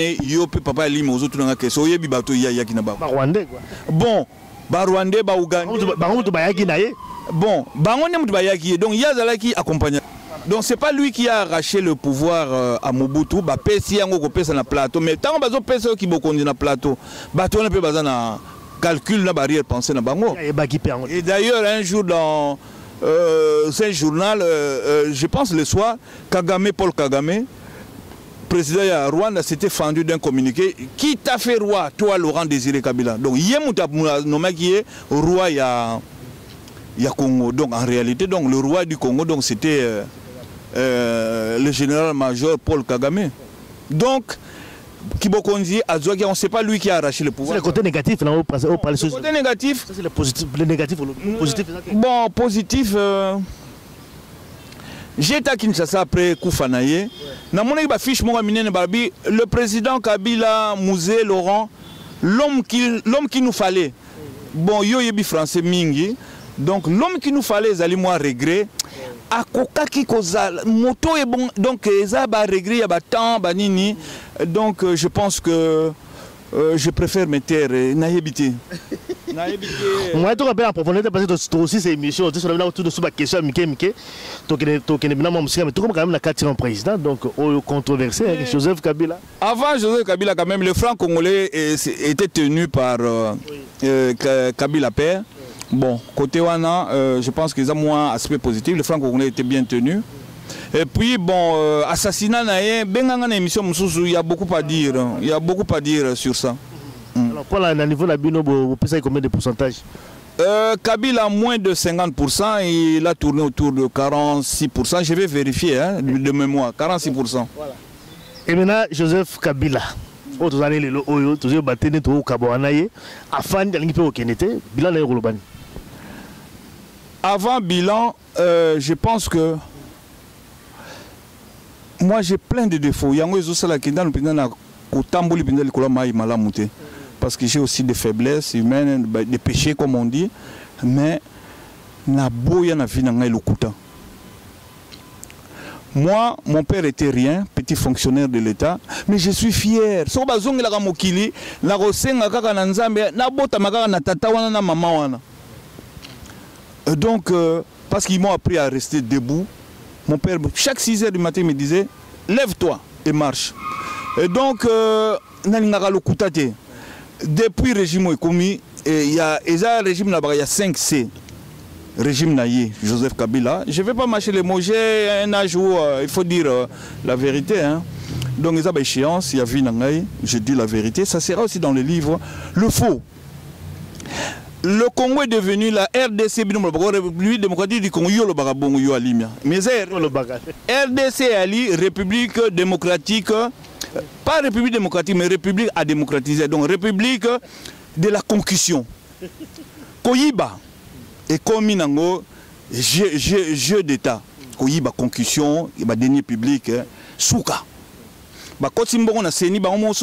Rwandais, Ougandais. Bon, donc il y a qui accompagne. Donc c'est pas lui qui a arraché le pouvoir à Mobutu, bah pesi yango ko pesa na plateau, mais tant bazo pesa qui bokondi na plateau, bah to na pe baza na calcul na barrière pensée na bango. Et d'ailleurs un jour dans ce journal, je pense le soir, Paul Kagame, président de Rwanda, s'était fendu d'un communiqué. Qui t'a fait roi, toi, Laurent Désiré Kabila? Donc, il y a nommé qui est roi, il y a Congo. Donc, en réalité, donc, le roi du Congo, donc, c'était le général-major Paul Kagame. Donc, Kibokonzi, on ne sait pas lui qui a arraché le pouvoir. C'est le côté négatif, là, on parle le côté négatif. Ça, c'est le positif, le négatif, le positif. Bon, positif. J'étais à Kinshasa après Koufanaye. Le président Kabila, Mouzé, Laurent, l'homme qu'il nous fallait. Bon, yo yebi français mingi. Donc l'homme qu'il nous fallait, zali moi regret. Akoka ki kozala moto est bon. Donc ça ba regret, ya ba temps, ba nini. Donc je pense que je préfère me taire. Naïbité. Moi, tu rappelles en profondeur parce que tu aussi ces émissions, tu sais, autour de ce question, Mickey, tu connais mais tu quand même la carte en président, donc controversé avec Joseph Kabila. Avant Joseph Kabila, quand même, le franc congolais était tenu par Kabila père. Bon, côté Wana, je pense qu'ils ont moins aspect positif. Le franc congolais était bien tenu. Et puis, bon, assassinat, il y a beaucoup à dire. Il y a beaucoup à dire sur ça. Alors, pour le niveau de la Bino, vous pensez combien de pourcentage? Kabila a moins de 50%, il a tourné autour de 46%. Je vais vérifier hein, de mémoire, 46%. Voilà. Et maintenant, Joseph Kabila. Avant bilan, je pense que moi j'ai plein de défauts. Parce que j'ai aussi des faiblesses humaines, des péchés comme on dit. Mais moi, mon père était rien, petit fonctionnaire de l'État, mais je suis fier. Donc, parce qu'ils m'ont appris à rester debout, mon père, chaque 6 heures du matin, me disait, lève-toi et marche. Et donc, depuis le régime Ekomi, il y a un régime là-bas, il y a 5C. Régime Naïe, Joseph Kabila. Je ne vais pas mâcher les mots, j'ai un âge où il faut dire la vérité. Hein. Donc, il y a une échéance, il y a Vinangaï, je dis la vérité. Ça sera aussi dans le livre. Le faux. Le Congo est devenu la RDC, République démocratique du Congo, mais RDC Ali, République démocratique, pas République démocratique, mais République à démocratiser. Donc, République de la concussion. Koyiba. Et comme Minango, jeu d'État, Koyiba concussion, et denier public, Souka. Quand on a séni,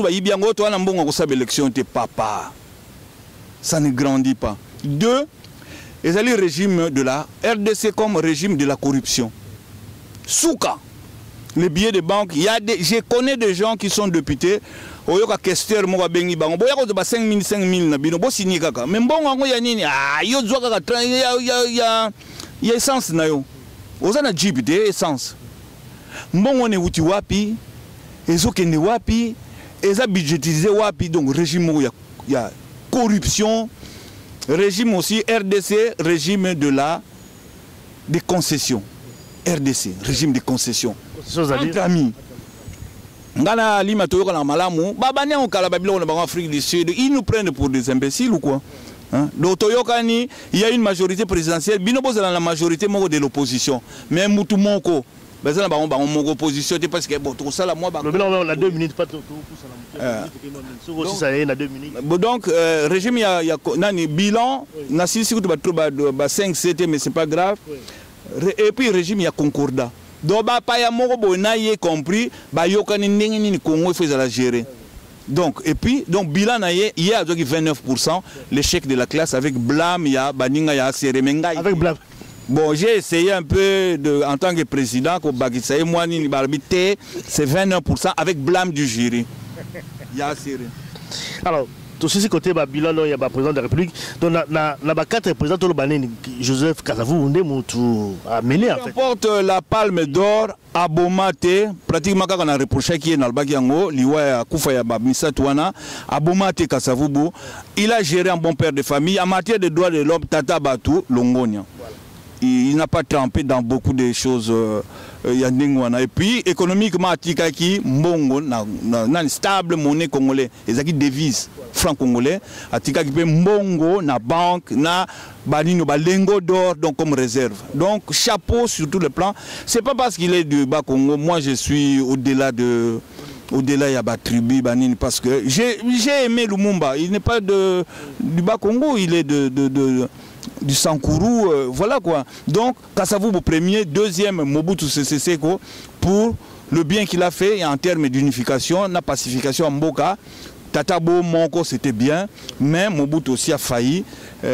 papa. Ça ne grandit pas. 2, il y a le régime de la RDC comme régime de la corruption. Souka. Les billets de banque, je connais des gens qui sont députés. Il y a des questions qui sont 5 000 nabino bo signé kaka mais bon ngo ya nini ah yo zwa kaka il y a essence na yo ozana jib de essence mbongo ne wuti wapi ezokende wapi eza budgétisé wapi donc régime ya corruption régime aussi RDC régime de la des concessions RDC régime des concessions entre amis. Ngana lima toyoka na malamu babane on kala babilo na bango Afrique du Sud ils nous prennent pour des imbéciles ou quoi hein? Donc toyoka ni il y a une majorité présidentielle bino bozala la majorité moko de l'opposition mais mutu moko ben ça on mon opposition parce que bon tout ça là moi on a 2 minutes pas tout ça y est 2 minutes. Donc régime il y a nani bilan na si tu ba 5 7 mais c'est pas grave. Et puis régime il y a concordat. Donc pas ya moko bona y compris ba yokani ndenge ni Congo faut la gérer. Donc et puis donc bilan na il y a 29% l'échec de la classe avec blâme il y a baninga ya seremenga avec blâme. Bon, j'ai essayé un peu en tant que président, c'est 29% avec blâme du jury. Alors, tout ce côté bilan, il y a le président de la République. Donc, il y a 4 présidents, Joseph Kasavou, a mené en fait. Remporte la palme d'or à Bomate, pratiquement quand on a reproché qui est dans le Bagiango, Liwa Koufa Misa Touana, à Bomate Kasavou, il a géré un bon père de famille en matière de droits de l'homme, Tata Batou, Longonia. Il n'a pas trempé dans beaucoup de choses. Et puis, économiquement, Tikaki, Mbongo, na stable monnaie congolais, et ça qui devise franc congolais, Tikaki, Mbongo, na banque, na Banino, Balengo d'or, donc comme réserve. Donc, chapeau sur tous les plans. C'est pas parce qu'il est du Bas-Congo, moi je suis au-delà de. Au-delà, il y a la tribu, parce que j'ai aimé Lumumba. Il n'est pas du Bas-Congo, il est du Sankourou, voilà quoi. Donc, Kassavu premier, deuxième, Mobutu Sese Seko, pour le bien qu'il a fait en termes d'unification, la pacification en Mboka. Tatabo, Monko, c'était bien, mais Mobutu aussi a failli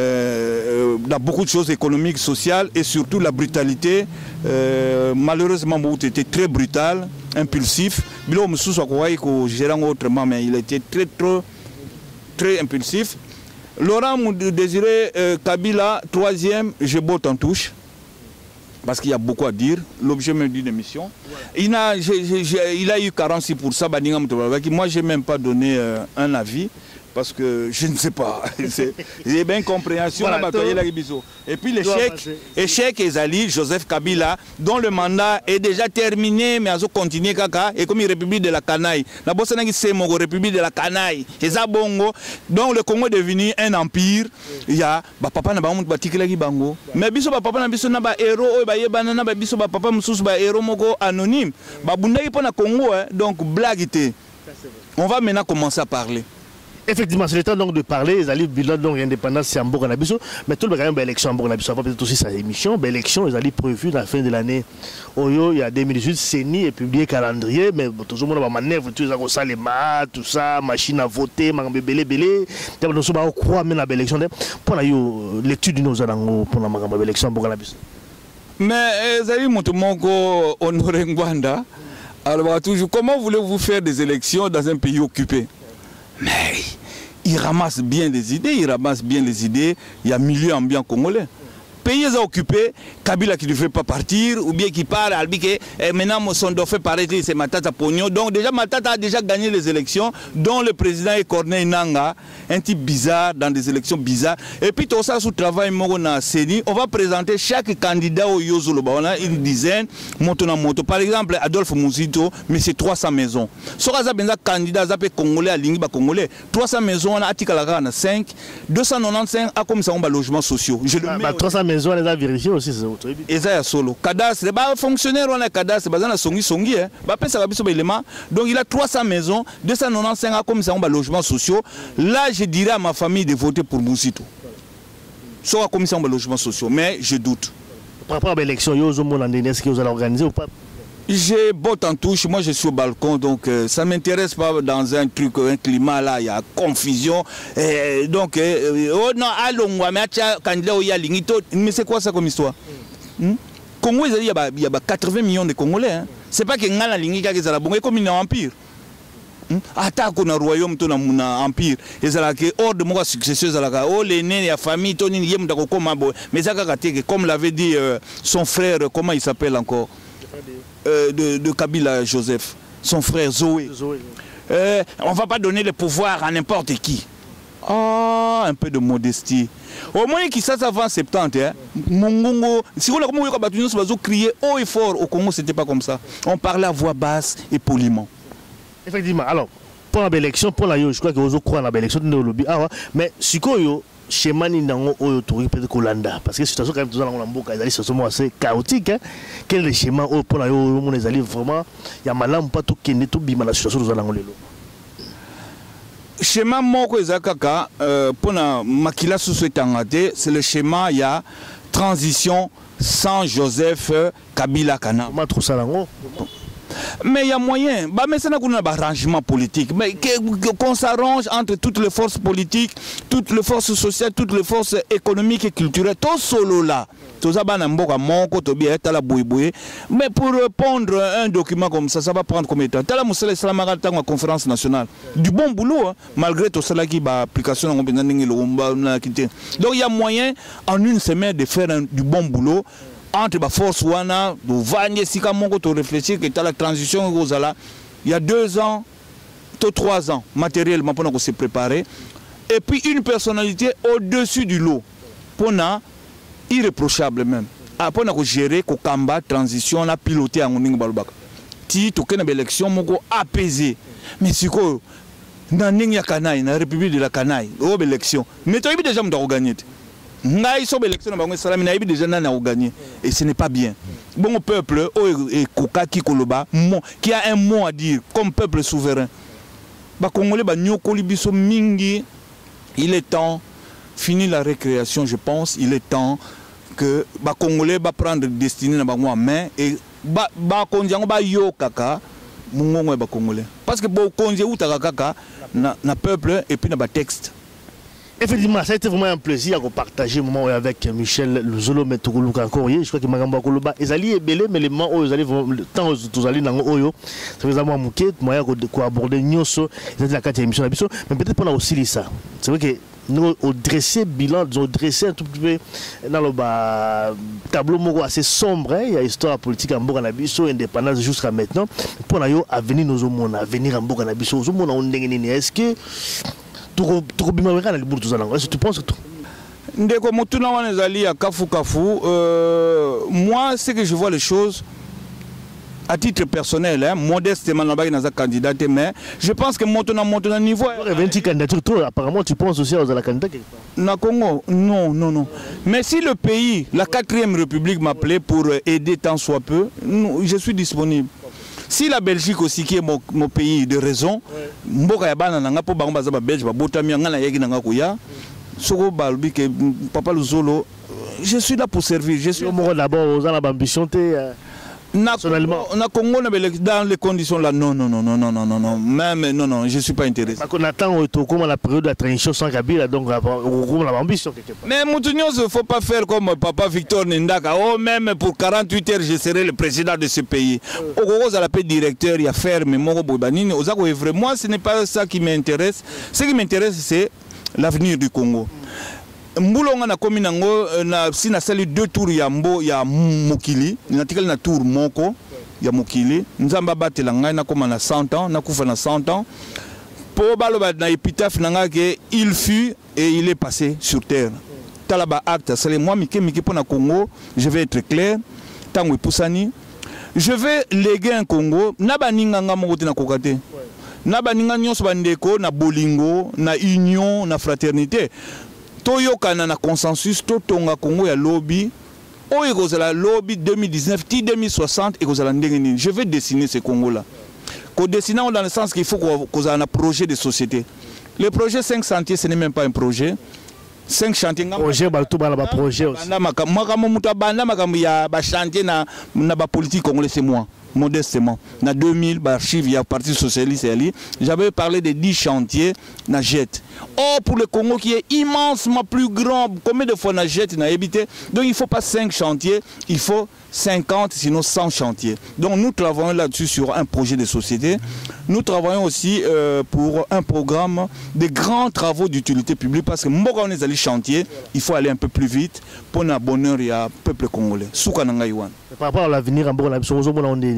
dans beaucoup de choses économiques, sociales et surtout la brutalité. Malheureusement, Mobutu était très brutal, impulsif. Bilo Moussou gérant autrement, mais il était très impulsif. Laurent Désiré Kabila, troisième, je botte en touche. Parce qu'il y a beaucoup à dire, l'objet même d'une émission. Il a eu 46%, moi je n'ai même pas donné un avis, parce que je ne sais pas, j'ai bien compréhension. Voilà, et puis l'échec Ezali, Joseph Kabila, dont le mandat est déjà terminé, mais il continue kaka, et comme une république de la canaille. La Bosnie c'est mon république de la canaille. Et ça bongo, donc le Congo est devenu un empire. Il y a papa na bamu batikela bango. Mais biso papa na biso na ba héros, ba yebana na ba biso papa mususu ba héros moko anonyme. Ba bunda yi pona Congo, donc blague. On va maintenant commencer à parler. Effectivement, c'est le temps donc de parler. Les alliés bilan donc indépendance c'est en Bourg-en-Abisso. Mais tout le monde a élection en Bourg-en-Abisso. Avant peut-être aussi sa émission. L'élection, les alliés prévus à la fin de l'année. Oyo, il y a 2018, CENI est publié calendrier, mais tout le monde va manœuvre, tout ça, les maths, tout ça, machine à voter, belé. Nous sommes au croix même à l'élection. Pour la lecture de nos alango pour la élection en Bourg-en-Abisso. Mais les alliés Montemongo, Honoré Ngwanda, alors toujours, comment voulez-vous faire des élections dans un pays occupé? Mais il ramasse bien les idées, il y a milieu ambiant congolais. Pays est occupé, Kabila qui ne veut pas partir, ou bien qui part, maintenant son dauphin paraît c'est Matata Pogno. Donc déjà Matata a déjà gagné les élections, dont le président est Corneille Nanga, un type bizarre, dans des élections bizarres. Et puis tout ça sous travail Morona Seni, on va présenter chaque candidat au Yozoloba, on a une dizaine, moto. Par exemple, Adolphe Mouzito, mais c'est 300 maisons. Soraza Benza candidat, Zapé Congolais, à Lingba Congolais, 300 maisons, on a Atikalaka, on a 5, 295 a comme ça on a logements sociaux. Je le mets 300 maisons. On les a vérifiés aussi. Et ça, il y a solo. Cadastre, les fonctionnaires, on a cadastre, ils sont songi. Donc il a 300 maisons, 295 ans comme ça, on a logements sociaux. Là, je dirais à ma famille de voter pour Mouzito. Soit comme ça, on a logements sociaux. Mais je doute. Par rapport à l'élection, est-ce que vous allez organiser ou pas? J'ai botte en touche, moi je suis au balcon, donc ça ne m'intéresse pas dans un truc, un climat là, il y a confusion. Donc, oh non, allons, mais c'est quoi ça comme histoire? Congo, il y a 80 millions de Congolais. Hein. C'est pas que Ngala Lingika qui est là, comme un empire. Attaque on a royaume, on a un empire. Et c'est là que hors de moi successeur, oh l'aîné, la famille, mais ça comme l'avait dit son frère, comment il s'appelle encore? De Kabila Joseph, son frère Zoé. On ne va pas donner le pouvoir à n'importe qui. Ah, un peu de modestie. Au moins qui ça va 70. Hein. Mongongo, si on a crié haut et fort au Congo, c'était pas comme ça. On parlait à voix basse et poliment. Effectivement. Alors, pour l'élection, pour la je crois que vous croyez dans l'élection de lobby. Mais si schéma ni nango oyo tori peut-être Kolanda parce que situation quand même tous dans mboka ezali situation assez chaotique hein. Quel est le schéma oyo pour na yo mon ezali vraiment ya malamu pas tout kende tout bima la situation dans nango lelo schéma moko ezakaka pour na makila sous-etanga te c'est le schéma ya transition sans Joseph Kabila Kana. Comment trop ça nango? Mais il y a moyen, mais c'est un arrangement politique, mais qu'on s'arrange entre toutes les forces politiques, toutes les forces sociales, toutes les forces économiques et culturelles, tout solo là. Tout ça, mais pour répondre à un document comme ça va prendre combien de temps? Tala Moussala Islamara la conférence nationale. Du bon boulot, hein, malgré tout cela qui va application. Donc il y a moyen en une semaine de faire du bon boulot. Entre la force wana, de vendre si tu réfléchir que la transition il y a 2 ans, 3 ans, matériellement pour se préparer. Et puis une personnalité au-dessus du lot, pour irréprochable même. Pour gérer le combat, transition, la piloter en Ning Balbak. Si tu as une élection, apaisée. Mais c'est quoi? Dans la Kanaï, dans la République de la Kanaï, il y a élection. Mais tu as déjà gagné. Et ce n'est pas bien. Bon peuple qui a un mot à dire comme peuple souverain. Il est temps, fini la récréation, je pense, il est temps que les Congolais va prendre destinée dans la main et parce que le peuple et puis le texte. Effectivement, ça a été vraiment un plaisir de partager un moment avec Michel Luzolo Metoulouka encore. Je crois que Magamba Koloba, ils allaient belé, mais les moments où ils allaient, le temps où ils allaient dans l'Oyo, ça vous a manqué, moyen de aborder Nyoso, ils étaient la 4e émission d'Abisso, mais peut-être pour aussi ça. C'est vrai que nous avons dressé bilan, nous avons dressé un tout petit peu dans le tableau assez sombre. Il y a l'histoire politique en Boganabiso, indépendance jusqu'à maintenant. Pour nous, à venir, nous avons à venir en Boganabiso, nous avons est-ce que tu penses que moi, c'est que je vois les choses à titre personnel, hein, modestement, candidat, mais je pense que mon niveau. Apparemment, tu penses aussi aux candidature. Congo, non. Mais si le pays, la 4e République m'appelait pour aider tant soit peu, je suis disponible. Si la Belgique aussi qui est mon pays de raison, je suis là pour servir. Je suis d'abord aux ambitions. Dans les conditions là, non, même non, je ne suis pas intéressé. On attend la période de la transition sans Kabila, donc on a l'ambition quelque part. Mais Moutounios, il ne faut pas faire comme Papa Victor Nindaka. Oh, même pour 48 heures, je serai le président de ce pays. Au gros, à la paix directeur, il y a ferme, Moro Bobanini. Moi, ce n'est pas ça qui m'intéresse. Ce qui m'intéresse, c'est l'avenir du Congo. Mbulonga na komi nango na si na sali 2 tours ya mbo ya mokili na tikali na tour moko ya mokili nzamba batela ngai na koma na 100 ans na kufa na 100 ans po baloba na épitaphe nanga ke il fut et il est passé sur terre talaba acte sale moi mike pona Congo je vais être clair tango epusani je vais léguer un Congo na baninga nga moko na kokate na baninga nyonso bandeko na bolingo na union na fraternité toyokana na consensus totonga Congo ya lobby oyo ekozala lobby 2019 ti 2060 ekozala ndenge nini. Je vais dessiner ce Congo là ko dessiner dans le sens qu'il faut qu'on ait un projet de société. Le projet 5 chantiers ce n'est même pas un projet. 5 chantiers projet balto bala ba projet aussi makambo muta banda makambo ya ba chantier na ba politique congolais c'est moi modestement na 2000 ba archive ya parti socialiste ali j'avais parlé de 10 chantiers na jet. Or pour le Congo qui est immensement plus grand, combien de fois na jet na habité, donc il ne faut pas 5 chantiers, il faut 50 sinon 100 chantiers. Donc nous travaillons là-dessus sur un projet de société. Nous travaillons aussi pour un programme de grands travaux d'utilité publique parce que quand on est allé chantier, il faut aller un peu plus vite pour le bonheur du peuple congolais. Par rapport à l'avenir en Bourg,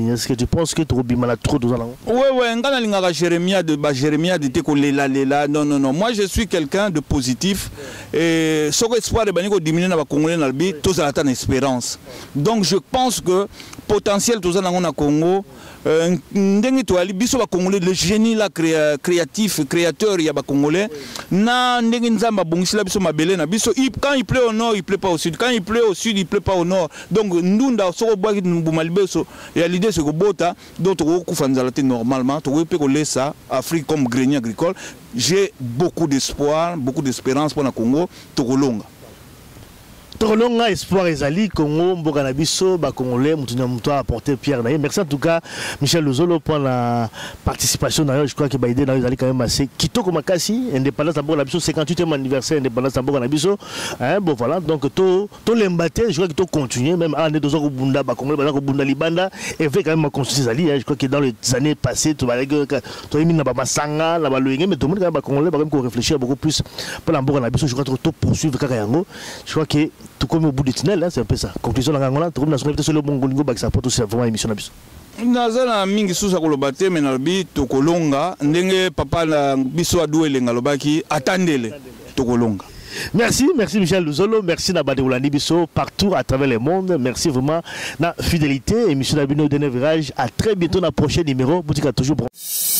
Est-ce que tu penses que tu as trop de gens? Ouais, ngana lingaka Jérémia de te ko lela. Non. Moi je suis quelqu'un de positif et ce espoir de baniko diminuer na ba Congolais na bi tous à la espérance. Donc je pense que potentiel tous na Congo ndenge to ali biso ba Congolais le génie là créatif créateur ya ba Congolais na ndenge nzamba bongisila biso mabele na biso quand il pleut au nord il pleut pas au sud, quand il pleut au sud il pleut pas au nord. Donc ndunda soko boaki mbumalibeso et l'idée c'est que bota d'autres kufanzala te normalement to pe ko laisser Afrique comme grenier agricole. J'ai beaucoup d'espoir, beaucoup d'espérance pour le Congo tokolonga. Tolonga espoir ezali Congo mboka na biso ba Congolais mutunya muto apporter pierre na. Merci en tout cas Michel Luzolo pour la participation d'ailleurs. Je crois que ba idée na ezali quand même assez kitoko makasi indépendance mboka na biso 58e anniversaire indépendance mboka na biso hein. Bon voilà donc to l'embaté je crois que to continuer même en deux ans bunda ba Congolais ba ko bunda libanda et fait quand même construire ezali. Je crois que dans les années passées to ba to yimi na ba masanga na ba loyenge mais tout le monde quand même ba Congolais ba même réfléchir beaucoup plus pour la mboka na biso. Je crois que to poursuivre kaka yango. Je crois que tout comme au bout du tunnel, hein, c'est un peu ça. Conclusion, la Angola, tout comme la sur le Mongolingo, ça porte aussi vraiment émission. Nazana mingi susa kolobate mais nalbi tokolonga ndenge papa na biso adouele ngalobaki attendele tokolonga. Merci Michel Luzolo, merci Nabade Oulandi Bisso partout à travers le monde. Merci vraiment na fidélité émission d'Abino Dernier Virage. À très bientôt dans le prochain numéro. Boutique toujours.